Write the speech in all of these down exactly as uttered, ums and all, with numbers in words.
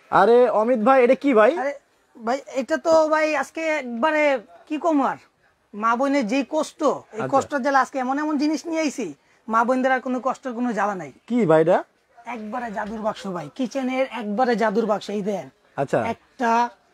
আরে অমিত ভাই, এটা কি ভাই? আরে ভাই এটা তো ভাই আজকে একবারে কি কম আর মা বোনের যে কষ্ট, এই কষ্টের জ্বালা আজকে এমন এমন জিনিস নিয়ে আইছি, মা বোনদের আর কোনো কষ্টের কোনো জ্বালা নাই। কি ভাই এটা? একবারে জাদুর বাক্স ভাই, কিচেনের একবারে জাদুর বাক্স। এই দেন, আচ্ছা, একটা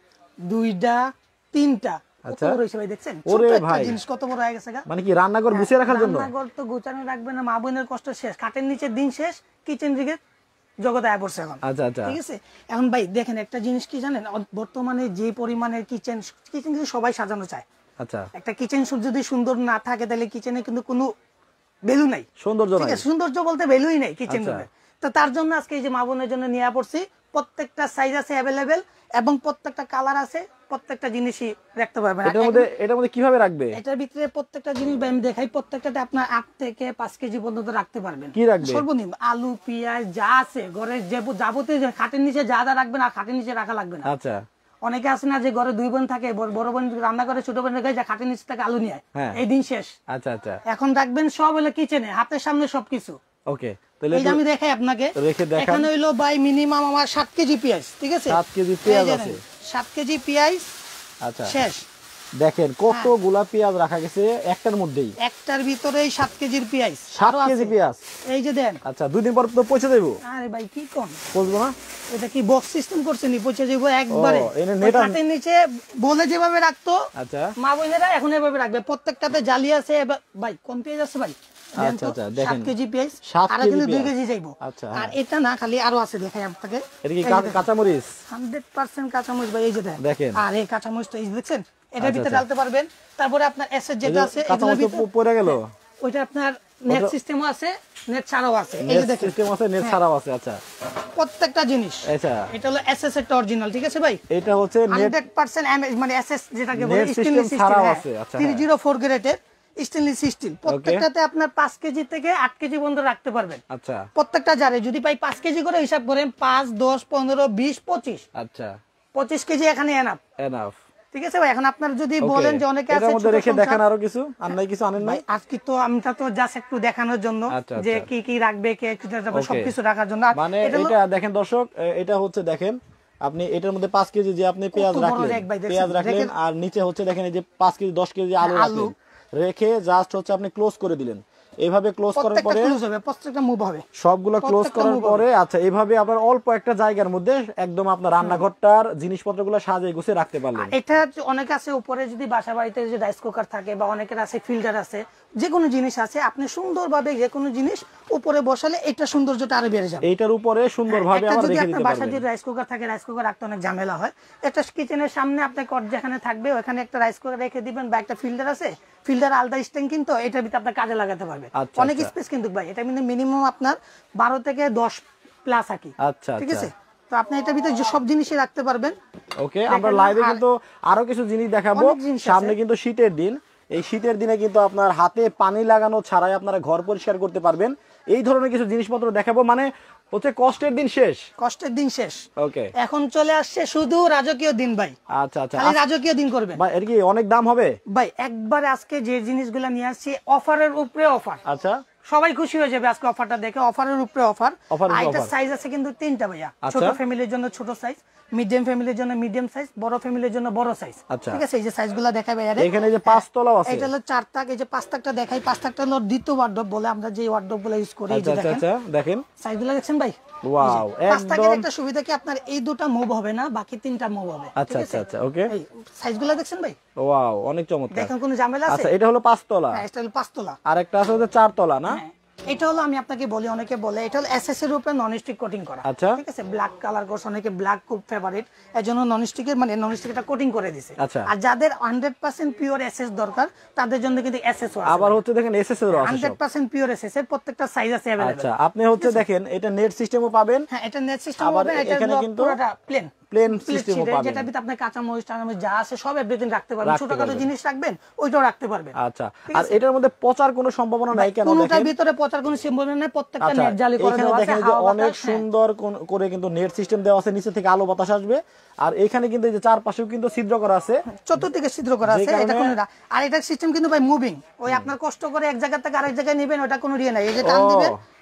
দুইটা তিনটা, কত আচ্ছা। বড় হইছে ভাই, দেখছেন? ওরে ছোট একটা ভাই, জিনিস কত বড় হয়ে গেছে গা। মানে কি রান্নাঘর গুছিয়ে রাখার জন্য? রান্নাঘর তো গোছানো রাখবে না, মা বোনের কষ্ট শেষ, খাটের নিচে দিন শেষ, কিচেন দিকে জগতে আয় পড়ছে এখন। আচ্ছা আচ্ছা, ঠিক আছে। এখন ভাই দেখেন একটা জিনিস কি জানেন, বর্তমানে যে পরিমাণের কিচেন কিচেন কিন্তু সবাই সাজানো চায়। আচ্ছা, একটা কিচেন যদি সুন্দর না থাকে তাহলে কিচেনে কিন্তু কোনো ভ্যালু নাই, সৌন্দর্য ঠিক নাই। আছে, সৌন্দর্য বলতে ভ্যালুই নাই কিচেন রুমে। তো তার জন্য আজকে এই যে মা বোনের জন্য নিয়ে পড়ছি, প্রত্যেকটা সাইজ আছে অ্যাভেলেবেল এবং প্রত্যেকটা কালার আছে, প্রত্যেকটা জিনিসই রাখতে পারবেন। এটার মধ্যে এটার মধ্যে কিভাবে রাখবে? এটার ভিতরে প্রত্যেকটা জিনিস আমি দেখাই, প্রত্যেকটাতে আপনার আট থেকে পাঁচ কেজি পর্যন্ত রাখতে পারবেন। কি রাখবে? সর্বনিম্ন আলু পেঁয়াজ যা আছে ঘরের যে যাবতীয়, খাটের নিচে যা যা রাখবেন আর খাটের নিচে রাখা লাগবে না। আচ্ছা, অনেকে আছে না যে ঘরে দুই বোন থাকে, বড় বোন রান্না করে, ছোট বোন রেখে যা খাটের নিচে থেকে আলু নিয়ে, এই দিন শেষ। আচ্ছা আচ্ছা, এখন রাখবেন সব হলো কিচেনে, হাতের সামনে সবকিছু। ওকে, তাহলে এই যে আমি দেখাই আপনাকে, এখানে হইলো বাই মিনিমাম আমার সাত কেজি পেঁয়াজ, ঠিক আছে, সাত কেজি পেঁয়াজ আছে, সাত কেজি পেঁয়াজ। আচ্ছা, শেষ। দেখেন কতগুলা পেঁয়াজ রাখা গেছে একটার মধ্যেই, একটার ভিতরেই সাত কেজির পেঁয়াজ, সাত কেজি পেঁয়াজ। এই যে দেন। আচ্ছা, দুই দিন পর তো পৌঁছে দেবো? আরে ভাই কি কোন পৌঁছবো না, এটা কি বক্স সিস্টেম করছেন? পৌঁছে যাবো একবারে। খাটের নিচে বলে যেভাবে রাখতো আচ্ছা মা বোনেরা এখন এভাবে রাখবে। প্রত্যেকটাতে জালি আছে ভাই। কোন পেঁয়াজ আছে ভাই? আচ্ছা আচ্ছা, দেখেন সাত কেজি পেঁয়াজ, আর কিন্তু দুই কেজি যাইবো। আচ্ছা, আর এটা না খালি আরো আছে, দেখাই আপনাকে। এটা কি কাঁচামরিচ? হান্ড্রেড পার্সেন্ট কাঁচামরিচ ভাই, এই যে দেখেন। আর এই কাঁচামরিচ তো এই দেখছেন, এটার ভিতরে ডালতে পারবেন। তারপরে আপনার এসএস যেটা আছে, কাঁচামরিচ পড়ে গেল, ওইটা আপনার নেট সিস্টেমও আছে, নেট ছাড়াও আছে। এই যে দেখেন, সিস্টেম আছে, নেট ছাড়াও আছে। আচ্ছা, প্রত্যেকটা জিনিস। আচ্ছা, এটা হলো এসএস এর অরিজিনাল, ঠিক আছে ভাই? এটা হচ্ছে হান্ড্রেড পার্সেন্ট মানে এসএস যেটাকে বলে, নেট স্টেনলেস সিস্টেম ছাড়াও আছে। আচ্ছা, তিনশো চার গ্রেডের স্টেনলেস স্টিল। প্রত্যেকটাতে আপনার পাঁচ কেজি থেকে আট কেজি পর্যন্ত রাখতে পারবেন। আচ্ছা, প্রত্যেকটা জারে যদি পাই পাঁচ কেজি করে হিসাব করেন, পাঁচ দশ পনেরো বিশ পঁচিশ, আচ্ছা, পঁচিশ কেজি এখানে এনাফ। এনাফ, ঠিক আছে ভাই। এখন আপনার যদি বলেন যে অনেকে আছে মধ্যে রেখে দেখেন আরো কিছু, আর নাই কিছু আনেন নাই? আজকে তো আমরা তো জাস্ট একটু দেখানোর জন্য যে কি কি রাখবে, কে সবকিছু রাখার জন্য। মানে এটা দেখেন দর্শক, এটা হচ্ছে দেখেন আপনি এটার মধ্যে পাঁচ কেজি যে আপনি পেঁয়াজ রাখলেন, পেঁয়াজ রাখলেন, আর নিচে হচ্ছে দেখেন এই যে পাঁচ কেজি দশ কেজি আলু রাখলেন, রেখে জাস্ট হচ্ছে আপনি ক্লোজ করে দিলেন। এইভাবে ক্লোজ করার পরে প্রত্যেকটা মুভ হবে, সবগুলো ক্লোজ করার পরে আচ্ছা, এইভাবে আপনার অল্প একটা জায়গার মধ্যে একদম আপনার রান্নাঘরটার জিনিসপত্রগুলো সাজিয়ে গুছিয়ে রাখতে পারলেন। এটা অনেক আছে উপরে, যদি বাসা বাড়িতে যে রাইস কুকার থাকে বা অনেকের আছে ফিল্টার আছে, যে কোনো জিনিস আছে, আপনি সুন্দরভাবে যে কোনো জিনিস উপরে বসালে এটা সৌন্দর্যটা আরো বেড়ে যাবে। এইটার উপরে সুন্দরভাবে আবার রেখে দিতে পারবেন। বাসায় যদি রাইস কুকার থাকে, রাইস কুকার রাখতে অনেক ঝামেলা হয়। এটা কিচেনের সামনে আপনার কট যেখানে থাকবে ওখানে একটা রাইস কুকার রেখে দিবেন, বা একটা ফিল্টার আছে, ফিল্টার আলাদা স্ট্যান্ড কিন্তু এটার ভিতরে আপনার কাজে লাগাতে পারবে। অনেক স্পেস কিন্তু ভাই, এটা কিন্তু মিনিমাম আপনার বারো থেকে দশ প্লাস আকি। আচ্ছা, ঠিক আছে। তো আপনি এটার ভিতরে সব জিনিসই রাখতে পারবেন। ওকে, আমরা লাইভে কিন্তু আরো কিছু জিনিস দেখাবো। সামনে কিন্তু শীতের দিন, এই শীতের দিনে কিন্তু আপনার হাতে পানি লাগানো ছাড়াই আপনারা ঘর পরিষ্কার করতে পারবেন। এই ধরনের কিছু জিনিসপত্র দেখাবো। মানে হচ্ছে কষ্টের দিন শেষ, কষ্টের দিন শেষ। ওকে, এখন চলে আসছে শুধু রাজকীয় দিন ভাই। আচ্ছা আচ্ছা, খালি রাজকীয় দিন করবেন ভাই। এর কি অনেক দাম হবে ভাই? একবারে আজকে যে জিনিসগুলো নিয়ে আসছি অফারের উপরে অফার। আচ্ছা, সবাই খুশি হয়ে যাবে আজকে অফারটা দেখে। অফারের উপরে অফার। এটা সাইজ আছে কিন্তু তিনটা ভাইয়া। ছোট ফ্যামিলির জন্য ছোট সাইজ, মিডিয়াম ফ্যামিলির জন্য মিডিয়াম সাইজ, বড় ফ্যামিলির জন্য বড় সাইজ। ঠিক আছে, এই যে সাইজগুলো দেখাই ভাইয়া। এখানে যে পাঁচ তলাও আছে, এটা হলো চার তাক। এই যে পাঁচ তাকটা দেখাই, পাঁচ তাকটা হলো দ্বিতীয় ওয়ার্ডরোব বলে আমরা যে ওয়ার্ডরোবগুলো ইউজ করি। এই যে দেখেন, দেখেন সাইজগুলো দেখছেন ভাই? ওয়াও, পাঁচ তাকের একটা সুবিধা কি আপনার এই দুটো মুভ হবে না, বাকি তিনটা মুভ হবে। আচ্ছা আচ্ছা আচ্ছা, ওকে। এই সাইজগুলো দেখছেন ভাই? ওয়াও, অনেক চমৎকার। দেখেন কোনো ঝামেলা আছে? আচ্ছা, এটা হলো পাঁচ তলা। হ্যাঁ, এটা হলো পাঁচ তলা। আর একটা আছে হচ্ছে চার তলা না? এটা হলো আমি আপনাকে বলি, অনেকে বলে এটা হলো এসএস এর উপরে নন স্টিক কোটিং করা। আচ্ছা, ঠিক আছে, ব্ল্যাক কালার করছে, অনেকে ব্ল্যাক খুব ফেভারিট, এজন্য নন স্টিকের মানে নন স্টিক এটা কোটিং করে দিয়েছে। আচ্ছা, আর যাদের হান্ড্রেড পার্সেন্ট পিওর এসএস দরকার তাদের জন্য কিন্তু এসএস আছে। আবার হচ্ছে দেখেন এসএস এর আছে, হান্ড্রেড পার্সেন্ট পিওর এসএস এর প্রত্যেকটা সাইজ আছে अवेलेबल। আচ্ছা, আপনি হচ্ছে দেখেন এটা নেট সিস্টেমও পাবেন। হ্যাঁ, এটা নেট সিস্টেম হবে। এটা কিন্তু পুরোটা প্লেন প্লেন সিস্টেমও পাবেন, যেটা ভিতরে আপনি কাঁচা মরিচ টামরিচ যা আছে সব এভরিথিং রাখতে পারবেন। ছোটখাটো জিনিস রাখবেন ওইটাও রাখতে পারবেন। আচ্ছা, আর এটার মধ্যে পচার কোনো সম্ভাবনা নাই কেন? কোনটার ভিতরে পচার কোনো সম্ভাবনা নাই, প্রত্যেকটা নেট জালি করে দেওয়া আছে। দেখেন যে অনেক সুন্দর করে কিন্তু নেট সিস্টেম দেওয়া আছে, নিচে থেকে আলো বাতাস আসবে। আর এখানে কিন্তু এই যে চারপাশেও কিন্তু ছিদ্র করা আছে, চতুর্দিকে ছিদ্র করা আছে। এটা কোনো না, আর এটা সিস্টেম কিন্তু ভাই মুভিং। ওই আপনার কষ্ট করে এক জায়গা থেকে আরেক জায়গায় নেবেন ওটা কোনো রিয়ে নাই। এই যে টান দিবেন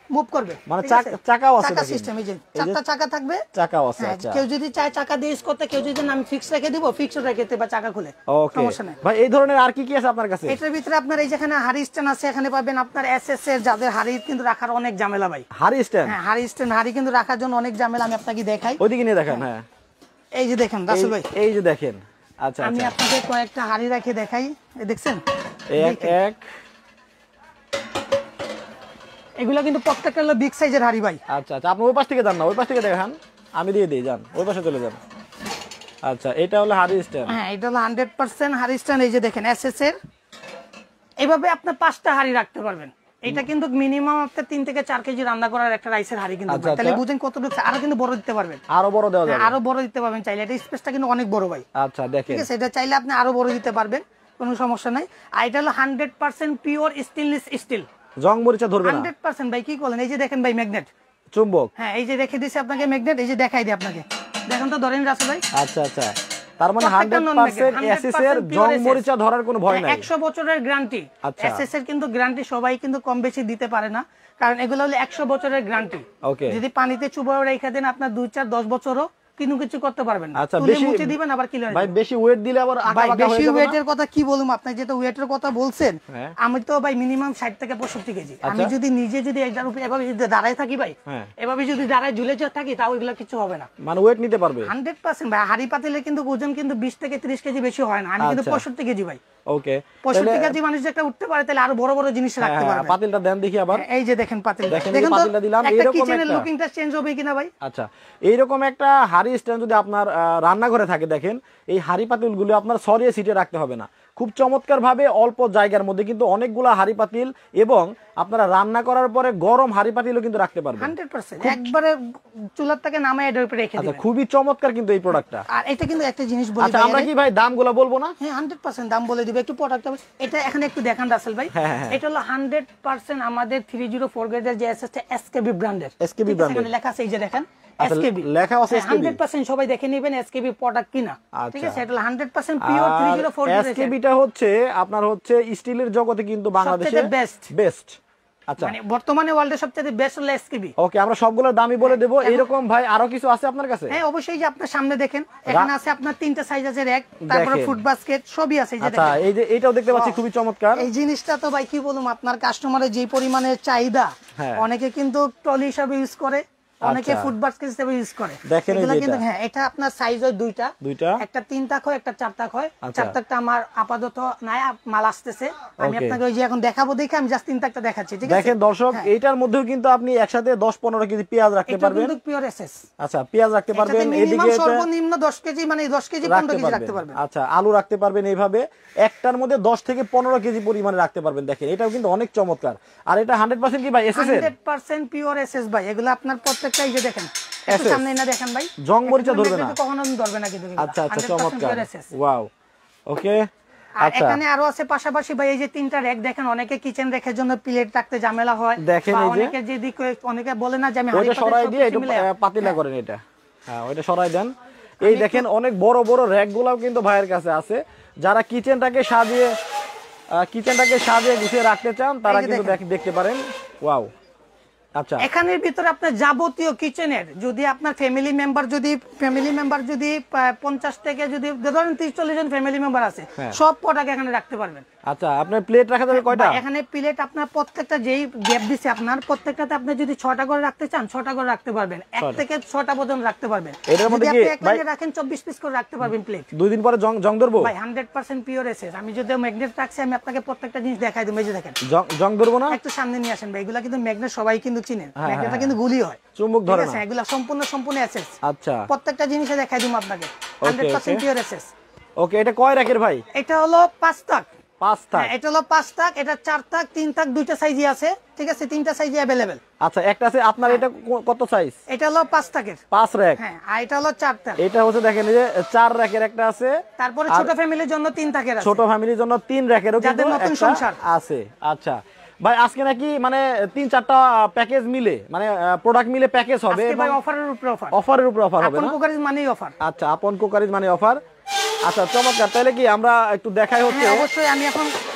মুভ করবে, মানে চাকাও আছে, চাকা সিস্টেম, এই যে চারটা চাকা থাকবে, চাকাও আছে। আচ্ছা, কেউ যদি চায় চাকা দিয়ে ইউজ করতে, কেউ যদি আমি ফিক্স রেখে দিব, ফিক্স রেখে দিতে বা চাকা খুলে, সমস্যা নাই ভাই। এই ধরনের আর কি কি আছে আপনার কাছে? এটার ভিতরে আপনার এই যেখানে হাড়ি স্ট্যান্ড আছে, এখানে পাবেন আপনার এসএস এর, যাদের হাড়ি কিন্তু রাখার অনেক ঝামেলা ভাই। হাড়ি স্ট্যান্ড? হ্যাঁ, হাড়ি স্ট্যান্ড, হাড়ি কিন্তু রাখার জন্য অনেক ঝামেলা। আমি আপনাকে দেখাই, ওইদিকে নিয়ে দেখেন। হ্যাঁ, এই যে দেখেন রাসেল ভাই, এই যে দেখেন। আচ্ছা, আমি আপনাকে কয়েকটা হাড়ি রেখে দেখাই, এই দেখছেন, এক এক এগুলো কিন্তু প্রত্যেকটা হলো বিগ সাইজের হাড়ি ভাই। আচ্ছা আচ্ছা, আপনি ওই পাশ থেকে যান না, ওই পাশ থেকে দেখান, আমি দিয়ে দিই, যান ওই পাশে চলে যান। আচ্ছা, এটা হলো হাড়ি স্ট্যান্ড। হ্যাঁ, এটা হলো হান্ড্রেড পার্সেন্ট হাড়ি স্ট্যান্ড। এই যে দেখেন এসএস এর, এইভাবে আপনি পাঁচটা হাড়ি রাখতে পারবেন। এটা কিন্তু মিনিমাম আপনার তিন থেকে চার কেজি রান্না করার একটা রাইসের হাড়ি কিন্তু, তাহলে বুঝেন কতটুকু। আরো কিন্তু বড় দিতে পারবেন, আরো বড় দেওয়া যাবে, আরো বড় দিতে পারবেন চাইলে। এটা স্পেসটা কিন্তু অনেক বড় ভাই। আচ্ছা, দেখেন, ঠিক আছে, এটা চাইলে আপনি আরো বড় দিতে পারবেন, কোনো সমস্যা নাই। আর এটা হলো hundred percent pure stainless steel, জং মরিচা ধরবে না, হান্ড্রেড পার্সেন্ট ভাই। কি বলেন, এই যে দেখেন ভাই ম্যাগনেট, চুম্বক। হ্যাঁ, এই যে রেখে দিয়েছি আপনাকে ম্যাগনেট, এই যে দেখাই দিই আপনাকে, দেখেন তো, ধরেন রাসেল ভাই। আচ্ছা আচ্ছা, তার মানে হান্ড্রেড পার্সেন্ট এসএস এর জং মরিচা ধরার কোনো ভয় নাই, একশো বছরের গ্যারান্টি। আচ্ছা, এসএস এর কিন্তু গ্যারান্টি সবাই কিন্তু কম বেশি দিতে পারে না, কারণ এগুলো হলো একশো বছরের গ্যারান্টি। ওকে, যদি পানিতে চুবাও রেখে দেন আপনার দুই চার দশ বছরও কিন্তু কিছু করতে পারবেন না। আচ্ছা, তুলে বেশি মুছে দিবেন আবার কি ভাই, বেশি ওয়েট দিলে আবার আঁকা ভাই, বাঁকা হয়ে বেশি যাবে না? ওয়েটের কথা কি বলুম, আপনি যেটা ওয়েটের কথা বলছেন, হ্যাঁ। আমি তো ভাই মিনিমাম ষাট থেকে পঁয়ষট্টি কেজি। আমি যদি নিজে যদি এটার উপরে এভাবে যদি দাঁড়ায় থাকি ভাই, হ্যাঁ, এভাবে যদি দাঁড়ায় ঝুলে থাকি, তাও এগুলো কিছু হবে না, মানে ওয়েট নিতে পারবে হান্ড্রেড পার্সেন্ট ভাই। হাড়ি পাতিলে কিন্তু ওজন কিন্তু বিশ থেকে ত্রিশ কেজি বেশি হয় না, আমি কিন্তু পঁয়ষট্টি কেজি ভাই। ওকে, পঁয়ষট্টি কেজি মানুষ যে একটা উঠতে পারে, তাহলে আরো বড় বড় জিনিস রাখতে পারবে। পাতিলটা দেন দেখি আবার। এই যে দেখেন পাতিল, দেখেন এই পাতিলটা দিলাম, এরকম কিচেনের একটা লুকিংটা চেঞ্জ হবে কিনা ভাই। আচ্ছা, এইরকম একটা হাড়ি স্ট্যান্ড যদি আপনার রান্নাঘরে থাকে, দেখেন এই হাড়ি পাতিলগুলো আপনার সরিয়ে সিটে রাখতে হবে না, খুব চমৎকার ভাবে অল্প জায়গার মধ্যে কিন্তু অনেকগুলা হাড়ি পাতিল, এবং আপনারা রান্না করার পরে গরম হাড়ি পাতিলও কিন্তু রাখতে পারবেন হান্ড্রেড পার্সেন্ট। একবারে চুলার থেকে নামায় এটার উপরে রেখে দিবেন। খুবই চমৎকার কিন্তু এই প্রোডাক্টটা। আর এটা কিন্তু একটা জিনিস বলি, আচ্ছা, আমরা কি ভাই দামগুলো বলবো না? হ্যাঁ, হান্ড্রেড পার্সেন্ট দাম বলে দিবে, একটু প্রোডাক্ট। এটা এখানে একটু দেখান রাসেল ভাই, এটা হলো হান্ড্রেড পার্সেন্ট আমাদের থ্রি জিরো ফোর গ্রেডের যে এসএস এসকেবি ব্র্যান্ডের, এসকেবি ব্র্যান্ডের লেখা আছে, এই যে দেখেন এসকেবি লেখা আছে, হান্ড্রেড পার্সেন্ট সবাই দেখে নেবেন এসকেবি প্রোডাক্ট কিনা, ঠিক আছে। এটা হলো hundred percent pure three zero four grade. এসকেবিটা হচ্ছে আপনার হচ্ছে স্টিলের জগতে কিন্তু বাংলাদেশে বেস্ট বেস্ট। আচ্ছা, মানে বর্তমানে ওয়ার্ল্ডের সবচেয়ে বেস্ট হলো এসকেবি। ওকে, আমরা সবগুলোর দামই বলে দেব। এরকম ভাই আরো কিছু আছে আপনার কাছে? হ্যাঁ, অবশ্যই, যে আপনার সামনে দেখেন, এখানে আছে আপনার তিনটা সাইজ আছে, র‍্যাক, তারপরে ফুড বাস্কেট, সবই আছে। এই যে আচ্ছা, এই যে এটাও দেখতে পাচ্ছি, খুবই চমৎকার। এই জিনিসটা তো ভাই কি বলুম, আপনার কাস্টমারের যে পরিমাণের চাহিদা, অনেকে কিন্তু ট্রলি হিসাবে ইউজ করে, অনেকে ফুড বাস্কেট হিসেবে ইউজ করে। দেখেন এই কিন্তু হ্যাঁ, এটা আপনার সাইজ হয় দুইটা, দুইটা, একটা তিন তাক হয়, একটা চার তাক হয়। চার তাকটা আমার আপাতত নাই, মাল আসতেছে, আমি আপনাকে ওই যে এখন দেখাবো, দেখে আমি জাস্ট তিন তাকটা দেখাচ্ছি, ঠিক আছে। দেখেন দর্শক, এটার মধ্যেও কিন্তু আপনি একসাথে দশ পনেরো কেজি পেঁয়াজ রাখতে পারবেন, কিন্তু পিওর এসএস। আচ্ছা, পেঁয়াজ রাখতে পারবেন, এদিকে সর্বনিম্ন দশ কেজি, মানে দশ কেজি পনেরো কেজি রাখতে পারবেন। আচ্ছা, আলু রাখতে পারবেন এইভাবে, একটার মধ্যে দশ থেকে পনেরো কেজি পরিমাণে রাখতে পারবেন। দেখেন এটাও কিন্তু অনেক চমৎকার। আর এটা হান্ড্রেড পার্সেন্ট কি ভাই এসএস এর? হান্ড্রেড পার্সেন্ট পিওর এসএস ভাই। এগুলো আপনার প্রত্যেকটা, এই যে দেখেন, একটু সামনে না দেখেন ভাই, জং মরিচা ধরবে না, কখনো ধরবে না কিন্তু। আচ্ছা আচ্ছা, চমৎকার, ওয়াও, ওকে। আর এখানে আরো আছে পাশাপাশি ভাই, এই যে তিনটা র‍্যাক দেখেন, অনেকে কিচেন রেখের জন্য প্লেট রাখতে ঝামেলা হয়, দেখেন এই যে অনেকে যদি অনেকে বলে না যে আমি ওইটা সরাই দিয়ে একটু পাতিলা করেন, এটা হ্যাঁ, ওইটা সরাই দেন। এই দেখেন অনেক বড় বড় র‍্যাক গুলাও কিন্তু ভাইয়ের কাছে আছে, যারা কিচেনটাকে সাজিয়ে কিচেনটাকে সাজিয়ে গুছিয়ে রাখতে চান, তারা কিন্তু দেখতে পারেন। ওয়াও, আচ্ছা, এখানের ভিতরে আপনার যাবতীয় কিচেনের, যদি আপনার ফ্যামিলি মেম্বার যদি ফ্যামিলি মেম্বার যদি পঞ্চাশ থেকে যদি ধরেন ত্রিশ চল্লিশ জন ফ্যামিলি মেম্বার আছে, সব প্রোডাক্ট এখানে রাখতে পারবেন। আচ্ছা, আপনার প্লেট রাখা যাবে কয়টা? এখানে প্লেট আপনার প্রত্যেকটা যেই গ্যাপ দিছে, আপনার প্রত্যেকটাতে আপনি যদি ছটা করে রাখতে চান, ছটা করে রাখতে পারবেন, এক থেকে ছটা পর্যন্ত রাখতে পারবেন। এটার মধ্যে কি ভাই রাখেন চব্বিশ পিস করে রাখতে পারবেন প্লেট। দুই দিন পরে জং জং ধরবো ভাই, হান্ড্রেড পার্সেন্ট পিওর এসএস। আমি যদি ম্যাগনেট রাখছি, আমি আপনাকে প্রত্যেকটা জিনিস দেখাই দেব, এই যে দেখেন, জং জং ধরবো না। একটু সামনে নিয়ে আসেন ভাই, এগুলা কিন্তু ম্যাগনেট সবাই কিন্তু চিনেন, ম্যাগনেটটা কিন্তু গুলি হয়, চুম্বক ধরে না, এগুলা সম্পূর্ণ সম্পূর্ণ এসএস। আচ্ছা, প্রত্যেকটা জিনিসে দেখাই দেব আপনাকে, hundred percent pure SS. Okay, এটা কয় রাখের ভাই? এটা হলো পাঁচ তাক। পাঁচ তাক, এটা হলো পাঁচ তাক, এটা চার তাক, তিন তাক, দুইটা সাইজই আছে, ঠিক আছে, তিনটা সাইজই अवेलेबल। আচ্ছা, একটা আছে আপনার, এটা কত সাইজ? এটা হলো পাঁচ তাকের, পাঁচ র‍্যাক। হ্যাঁ, আর এটা হলো চার তাক। এটা হচ্ছে দেখেন এই যে চার র‍্যাকের একটা আছে, তারপরে ছোট ফ্যামিলির জন্য তিন তাকের আছে, ছোট ফ্যামিলির জন্য তিন র‍্যাকেরও কিন্তু নতুন সংসার আছে। আচ্ছা ভাই, আজকে নাকি মানে তিন চারটা প্যাকেজ মিলে, মানে প্রোডাক্ট মিলে প্যাকেজ হবে, এবং অফারের উপরে অফার, অফারের উপরে অফার হবে না? আপন কুকারিজ মানেই অফার। আচ্ছা, আপন কুকারিজ মানে অফার। আচ্ছা, চমৎকার। তাহলে কি আমরা একটু দেখাই হচ্ছে? অবশ্যই, আমি এখন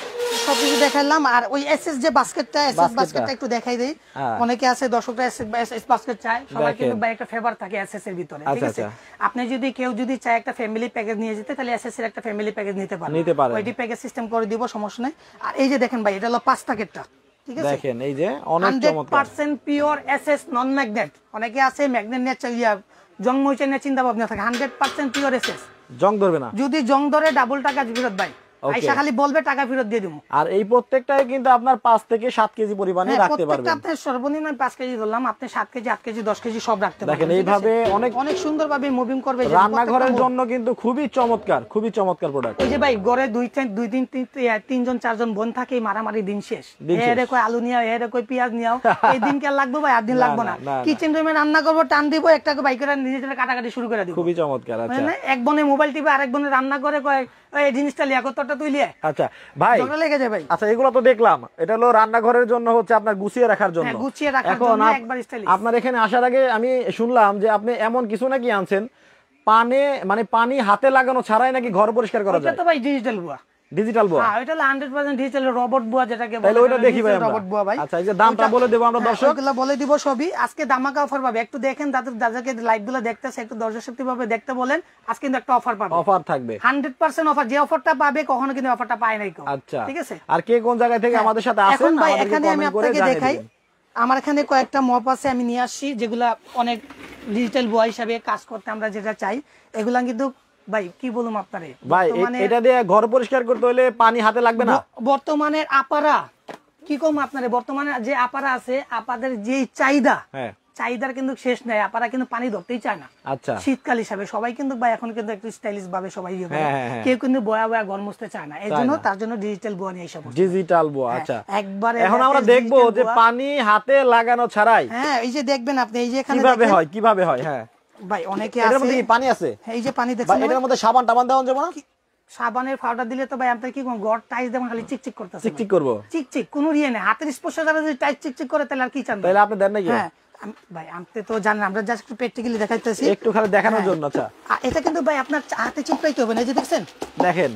সবকিছু দেখাইলাম। আর ওই এসএস যে বাস্কেটটা, এসএস বাস্কেটটা একটু দেখাই দেই। অনেকে আছে দর্শকরা এসএস বাস্কেট চায়, সবার কিন্তু ভাই একটা ফেভার থাকে এসএস এর ভিতরে, ঠিক আছে? আপনি যদি কেউ যদি চায় একটা ফ্যামিলি প্যাকেজ নিয়ে যেতে, তাহলে এসএস এর একটা ফ্যামিলি প্যাকেজ নিতে পারেন, নিতে পারেন। ওইটি প্যাকেজ সিস্টেম করে দিব, সমস্যা নাই। আর এই যে দেখেন ভাই, এটা হলো পাঁচ প্যাকেটটা, ঠিক আছে? দেখেন এই যে অনেক চমৎকার hundred percent pure SS non magnet. অনেকে আছে ম্যাগনেট নিয়ে চাইয়া জং মইচে নিয়ে চিন্তা ভাবনা থাকে, হান্ড্রেড পার্সেন্ট পিওর এসএস। জং ধরবে না, যদি জং ধরে ডাবল টাকা ফেরত ভাই, আইসা খালি বলবে টাকা ফেরত দিয়ে দিমু। আর এই প্রত্যেকটাই কিন্তু আপনার পাঁচ থেকে সাত কেজি পরিমাণে রাখতে পারবেন। আপনি সর্বনিম্ন পাঁচ কেজি ধরলাম, আপনি সাত কেজি আট কেজি দশ কেজি সব রাখতে পারবেন। দেখেন এইভাবে অনেক অনেক সুন্দরভাবে মুভিং করবে। রান্নাঘরের জন্য কিন্তু খুবই চমৎকার, খুবই চমৎকার প্রোডাক্ট। এই যে ভাই ঘরে দুই দুই দিন তিনজন চারজন বোন থাকে, মারামারি দিন শেষ, এর কই আলু নিয়াও, এর কই পেঁয়াজ নিয়াও, এই দিন কে লাগবে ভাই? আট দিন লাগবে না। কিচেন রুমে রান্না করবো, টান দিব, একটা বাইক করে নিজেদের কাটাকাটি শুরু করে দিব। খুবই চমৎকার। আচ্ছা, এক বনে মোবাইল টিপে আরেক বনে রান্না করে কয় এই জিনিসটা লিয়া কতটা তুই লিয়া। আচ্ছা ভাই, লেগে যায় ভাই। আচ্ছা এগুলো তো দেখলাম, এটা হলো রান্নাঘরের জন্য, হচ্ছে আপনার গুছিয়ে রাখার জন্য। হ্যাঁ, গুছিয়ে রাখার জন্য একবার স্টাইলিশ। আপনার এখানে আসার আগে আমি শুনলাম যে আপনি এমন কিছু নাকি আনছেন, পানি মানে পানি হাতে লাগানো ছাড়াই নাকি ঘর পরিষ্কার করা যায়। এটা তো ভাই ডিজিটাল বুয়া, ডিজিটাল বুয়া। হ্যাঁ, এটা হলো একশো পার্সেন্ট ডিজিটাল রোবট বুয়া যেটাকে বলে। তাহলে ওটা দেখি ভাই আমরা। রোবট বুয়া ভাই। আচ্ছা, এই যে দামটা বলে দেব আমরা দর্শক। এগুলো বলে দিব সবই। আজকে দামাকা অফার পাবে, একটু দেখেন, তাদের দাদাকে লাইভগুলো দেখতেছে, একটু দর্শক শক্তি ভাবে দেখতে বলেন। আজকে কিন্তু একটা অফার পাবে, অফার থাকবে হান্ড্রেড পার্সেন্ট অফার। যে অফারটা পাবে কখনো কিন্তু অফারটা পায় নাই কেউ। আচ্ছা, ঠিক আছে? আর কে কোন জায়গা থেকে আমাদের সাথে আছেন এখন ভাই আমাদেরকে এখানে আমি কমেন্ট করে আপনাকে জানিয়ে দেখাই, দিবেন। আমার এখানে কয়েকটা মপ আছে, আমি নিয়ে আসছি, যেগুলা অনেক ডিজিটাল বুয়া হিসাবে কাজ করতে আমরা যেটা চাই। এগুলা কিন্তু ভাই কি বলুম আপনারে, ভাই এটা দিয়ে ঘর পরিষ্কার করতে হলে পানি হাতে লাগবে না। বর্তমানের আপারা কি কম আপনারে, বর্তমানে যে আপারা আছে, আপাদের যে চাহিদা, হ্যাঁ, চাহিদার কিন্তু শেষ নাই। আপারা কিন্তু পানি ধরতেই চায় না। আচ্ছা, শীতকাল হিসাবে সবাই কিন্তু ভাই এখন কিন্তু একটু স্টাইলিশ ভাবে সবাই ইয়ে করে, হ্যাঁ, হ্যাঁ। কেউ কিন্তু বয়া বয়া ঘর মুছতে চায় না, এই জন্য তার জন্য ডিজিটাল বুয়া নিয়ে এসে পড়ছে। ডিজিটাল বুয়া। আচ্ছা, একবারে এখন আমরা দেখবো যে পানি হাতে লাগানো ছাড়াই। হ্যাঁ, এই যে দেখবেন আপনি, এই যে এখানে কিভাবে হয়, কিভাবে হয়। হ্যাঁ ভাই, অনেকে এর আছে। মধ্যে কি পানি আছে? এই যে পানি দেখছেন, এটার মধ্যে সাবান টাবান দেওয়া যাবে না? সাবানের পাউডার দিলে তো ভাই আপনি কি কোন গড় টাইস দেবেন, খালি চিকচিক করতেছে। চিকচিক করব? চিকচিক কোনো ইয়ে নেই, হাতের স্পর্শ দ্বারা যদি টাইস চিকচিক করে তাহলে আর কি চান? তাহলে আপনি দেন নাকি? হ্যাঁ ভাই, আপনি তো জানেন, আমরা জাস্ট একটু প্র্যাকটিক্যালি দেখাইতেছি, একটু খালি দেখানোর জন্য। আচ্ছা, এটা কিন্তু ভাই আপনার হাতে চিপকাইতে হবে না। এই যে দেখছেন, দেখেন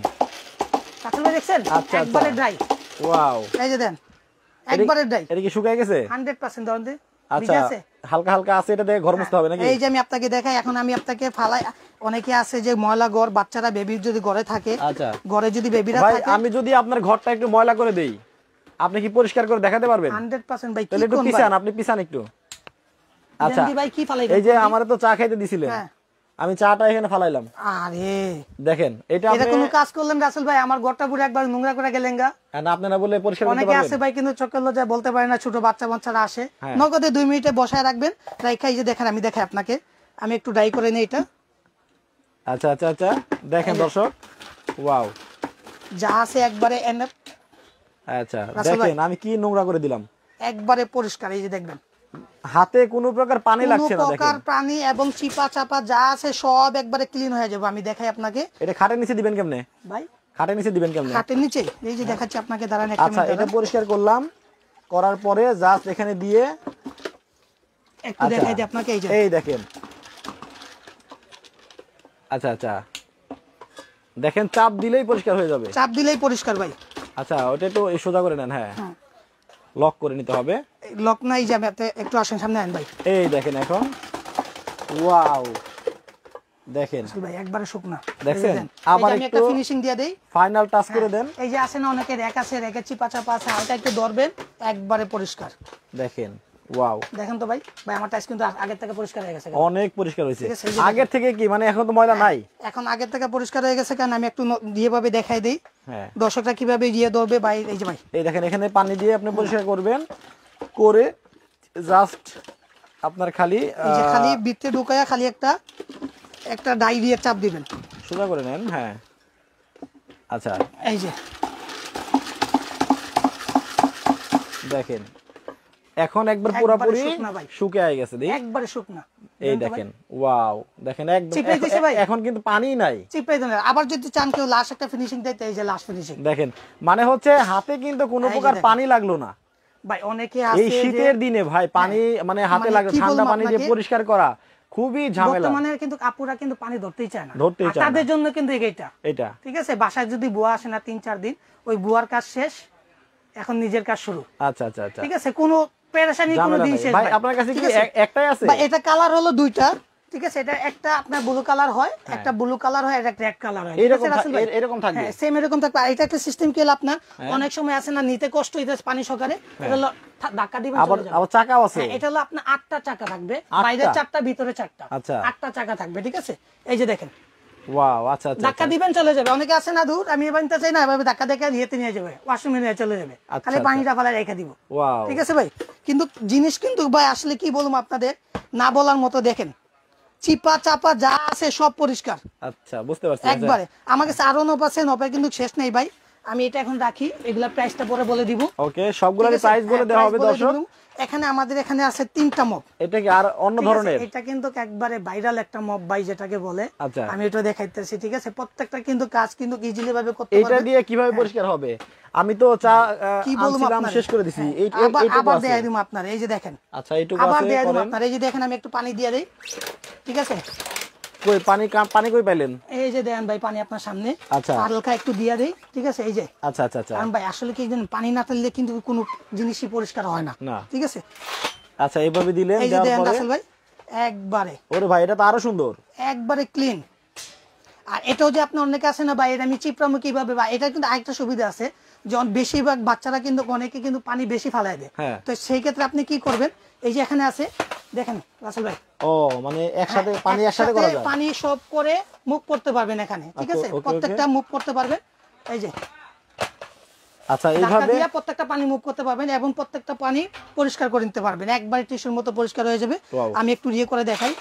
কাঁচা ভাই দেখছেন, একবারে ড্রাই। ওয়াও, এই যে দেন, একবারে ড্রাই। এটা কি শুকায় গেছে? হান্ড্রেড পার্সেন্ট ধরুন দিন। আচ্ছা, হালকা হালকা আছে, এটা দিয়ে ঘর মুছতে হবে নাকি? এই যে আমি আপনাকে দেখাই, এখন আমি আপনাকে ফালাই। অনেকে আছে যে ময়লা ঘর, বাচ্চারা বেবি যদি ঘরে থাকে, আচ্ছা, ঘরে যদি বেবিরা ভাই থাকে, আমি যদি আপনার ঘরটা একটু ময়লা করে দেই, আপনি কি পরিষ্কার করে দেখাতে পারবেন? হান্ড্রেড পার্সেন্ট ভাই। তাহলে একটু পিছান, আপনি পিছান একটু। আচ্ছা ভাই কি ফালাই, এই যে আমারে তো চা খাইতে দিছিলেন, আমি চাটা এখানে ফালাইলাম। আরে দেখেন, এটা এটা কোন কাজ করলেন রাসেল ভাই? আমার ঘরটা পুরো একবার নোংরা করে গেলেন গা। না, আপনি না বললে পরিষ্কার করতে পারবেন? অনেকে আছে ভাই কিন্তু চোখের লজ্জায় বলতে পারে না, ছোট বাচ্চা বাচ্চারা আসে, নগদে দুই মিনিটে বসায় রাখবেন, রাইখা এই যে দেখেন, আমি দেখাই আপনাকে, আমি একটু ড্রাই করে নেই এটা। আচ্ছা আচ্ছা আচ্ছা, দেখেন দর্শক, ওয়াও, যা আছে একবারে এনে। আচ্ছা দেখেন আমি কি নোংরা করে দিলাম, একবারে পরিষ্কার। এই যে দেখবেন, হাতে কোনো প্রকার পানি লাগছে না। কোনো প্রকার পানি এবং চিপা চাপা যা আছে সব একবারে ক্লিন হয়ে যাবে। আমি দেখাই আপনাকে। এটা খাটের নিচে দিবেন কেমনে ভাই? খাটের নিচে দিবেন কেমনে? খাটের নিচে এই যে দেখাচ্ছি আপনাকে, দাঁড়ান একটা আচ্ছা, মিনিট। এটা পরিষ্কার করলাম, করার পরে জাস্ট এখানে দিয়ে একটু দেখাই দিই আপনাকে। এই যে এই দেখেন, আচ্ছা আচ্ছা দেখেন, চাপ দিলেই পরিষ্কার হয়ে যাবে। চাপ দিলেই পরিষ্কার ভাই। আচ্ছা, ওটা একটু সোজা করে নেন। হ্যাঁ, লক করে নিতে হবে। লক নাই যে, আমি একটু আসেন সামনে আন ভাই। এই দেখেন এখন, ওয়াও, দেখেন ভাই একবারে শুকনা। দেখেন, আবার আমি একটা ফিনিশিং দিয়ে দেই, ফাইনাল টাচ করে দেন। এই যে আছে না অনেকে র‍্যাক আছে, র‍্যাকের চিপা চাপা আছে, হালকা একটু ধরবেন, একবারে পরিষ্কার। দেখেন, ওয়াও, দেখেন তো ভাই, ভাই আমার টাইস কিন্তু আগের থেকে পরিষ্কার হয়ে গেছে, অনেক পরিষ্কার হয়েছে। আগের থেকে কি মানে এখন তো ময়লা নাই? এখন আগের থেকে পরিষ্কার হয়ে গেছে, কারণ আমি একটু দিয়ে ভাবে দেখাই দেই হ্যাঁ, দর্শকরা কিভাবে দিয়ে ধরবে। ভাই এই যে ভাই, এই দেখেন, এখানে পানি দিয়ে আপনি পরিষ্কার করবেন, করে জাস্ট আপনার খালি এই যে খালি ভিতরে ঢুকায়া খালি একটা একটা ডাই দিয়ে চাপ দিবেন, সোজা করে নেন। হ্যাঁ, আচ্ছা, এই যে দেখেন এখন একবার পুরোপুরি শুকিয়ে গেছে। দেখি একবারে শুকনা। এই দেখেন, ওয়াও, দেখেন একদম এখন কিন্তু পানি নাই, চিপড়াই দেন। আবার যদি চান কেউ লাস্ট একটা ফিনিশিং দিতে, এই যে লাস্ট ফিনিশিং দেখেন, মানে হচ্ছে হাতে কিন্তু কোনো প্রকার পানি লাগলো না। ভাই অনেকে আছে এই শীতের দিনে ভাই পানি মানে হাতে লাগে, ঠান্ডা পানি দিয়ে পরিষ্কার করা খুবই ঝামেলা। বর্তমানে কিন্তু আপুরা কিন্তু পানি ধরতেই চায় না, ধরতেই চায় না। তাদের জন্য কিন্তু এটা এটা ঠিক আছে। বাসায় যদি বুয়া আসে না তিন চার দিন, ওই বুয়ার কাজ শেষ, এখন নিজের কাজ শুরু। আচ্ছা আচ্ছা আচ্ছা, ঠিক আছে, কোনো পেরেশানি কোনো জিনিস ভাই আপনার কাছে কি একটাই আছে? ভাই এটা কালার হলো দুইটা, ঠিক আছে, এটা একটা আপনার ব্লু কালার হয়, একটা ব্লু কালার হয়, একটা রেড কালার হয়, এরকম এরকম থাকবে, হ্যাঁ সেম এরকম থাকবে। আর এটা একটা সিস্টেম কি হলো আপনার অনেক সময় আছে না নিতে কষ্ট হইতে পানি সকারে, এটা হলো ধাক্কা দিবেন চলে যাবে। আবার চাকাও আছে, এটা হলো আপনার আটটা চাকা থাকবে, বাইরে চারটা ভিতরে চারটা, আচ্ছা আটটা চাকা থাকবে, ঠিক আছে। এই যে দেখেন, ওয়াও, আচ্ছা আচ্ছা, ধাক্কা দিবেন চলে যাবে। অনেকে আছে না দূর আমি বানতে চাই না, এভাবে ধাক্কা দেখে নিয়ে নিয়ে যাবে, ওয়াশরুমে নিয়ে চলে যাবে, খালি পানিটা ফেলে রেখে দিব। ওয়াও, ঠিক আছে ভাই, কিন্তু জিনিস কিন্তু ভাই আসলে কি বলবো আপনাদের, না বলার মতো। দেখেন চিপা চাপা যা আছে সব পরিষ্কার। আচ্ছা বুঝতে পারছি, একবারে আমাকে আরো নব আছে, নবে কিন্তু শেষ নেই ভাই। আমি এটা এখন রাখি, এগুলা প্রাইসটা পরে বলে দিব। ওকে, সবগুলোর প্রাইস বলে দেওয়া হবে দর্শক। এখানে আমাদের এখানে আছে তিনটা মব। এটা কি আর অন্য ধরনের? এটা কিন্তু একবারে ভাইরাল একটা মব ভাই যেটাকে বলে, আচ্ছা আমি এটা দেখাইতেছি। ঠিক আছে, প্রত্যেকটা কিন্তু কাজ কিন্তু ইজিলি ভাবে করতে পারবে। এটা দিয়ে কিভাবে পরিষ্কার হবে? আমি তো চা কি বলবো আপনাদের শেষ করে দিছি। এই এইটুকু আবার দেখাই দিমু আপনারা, এই যে দেখেন। আচ্ছা এইটুকু আছে, আবার দেখাই দিমু আপনারা, এই যে দেখেন আমি একটু পানি দিয়ে দেই। ঠিক আছে, কই পানি পানি কই পাইলেন? এই যে দেন ভাই পানি আপনার সামনে। আচ্ছা হালকা একটু দিয়ে দেই, ঠিক আছে, এই যে। আচ্ছা আচ্ছা আচ্ছা, কারণ ভাই আসলে কি জানেন, পানি না দিলে কিন্তু কোনো জিনিসই পরিষ্কার হয় না, ঠিক আছে। আচ্ছা এইভাবে দিলেন, এই যে দেন রাসেল ভাই একবারে, ওরে ভাই এটা তো আরো সুন্দর, একবারে ক্লিন। আর এটাও যে আপনি অনেকে আছে না ভাই, এটা আমি চিপরামু কিভাবে, বা এটা কিন্তু আরেকটা সুবিধা আছে, যখন বেশিরভাগ বাচ্চারা কিন্তু অনেকে কিন্তু পানি বেশি ফালাই দেয়, তো সেই ক্ষেত্রে আপনি কি করবেন, এই যে এখানে আছে দেখেন রাসেল ভাই। ও মানে একসাথে পানি একসাথে করা যায়, পানি সব করে মুভ করতে পারবেন এখানে, ঠিক আছে, প্রত্যেকটা মুভ করতে পারবেন। এই যে আচ্ছা এইভাবে প্রত্যেকটা পানি মুভ করতে পারবেন এবং প্রত্যেকটা পানি পরিষ্কার করে নিতে পারবেন, একবার টিস্যুর মতো পরিষ্কার হয়ে যাবে। আমি একটু ইয়ে করে দেখাই,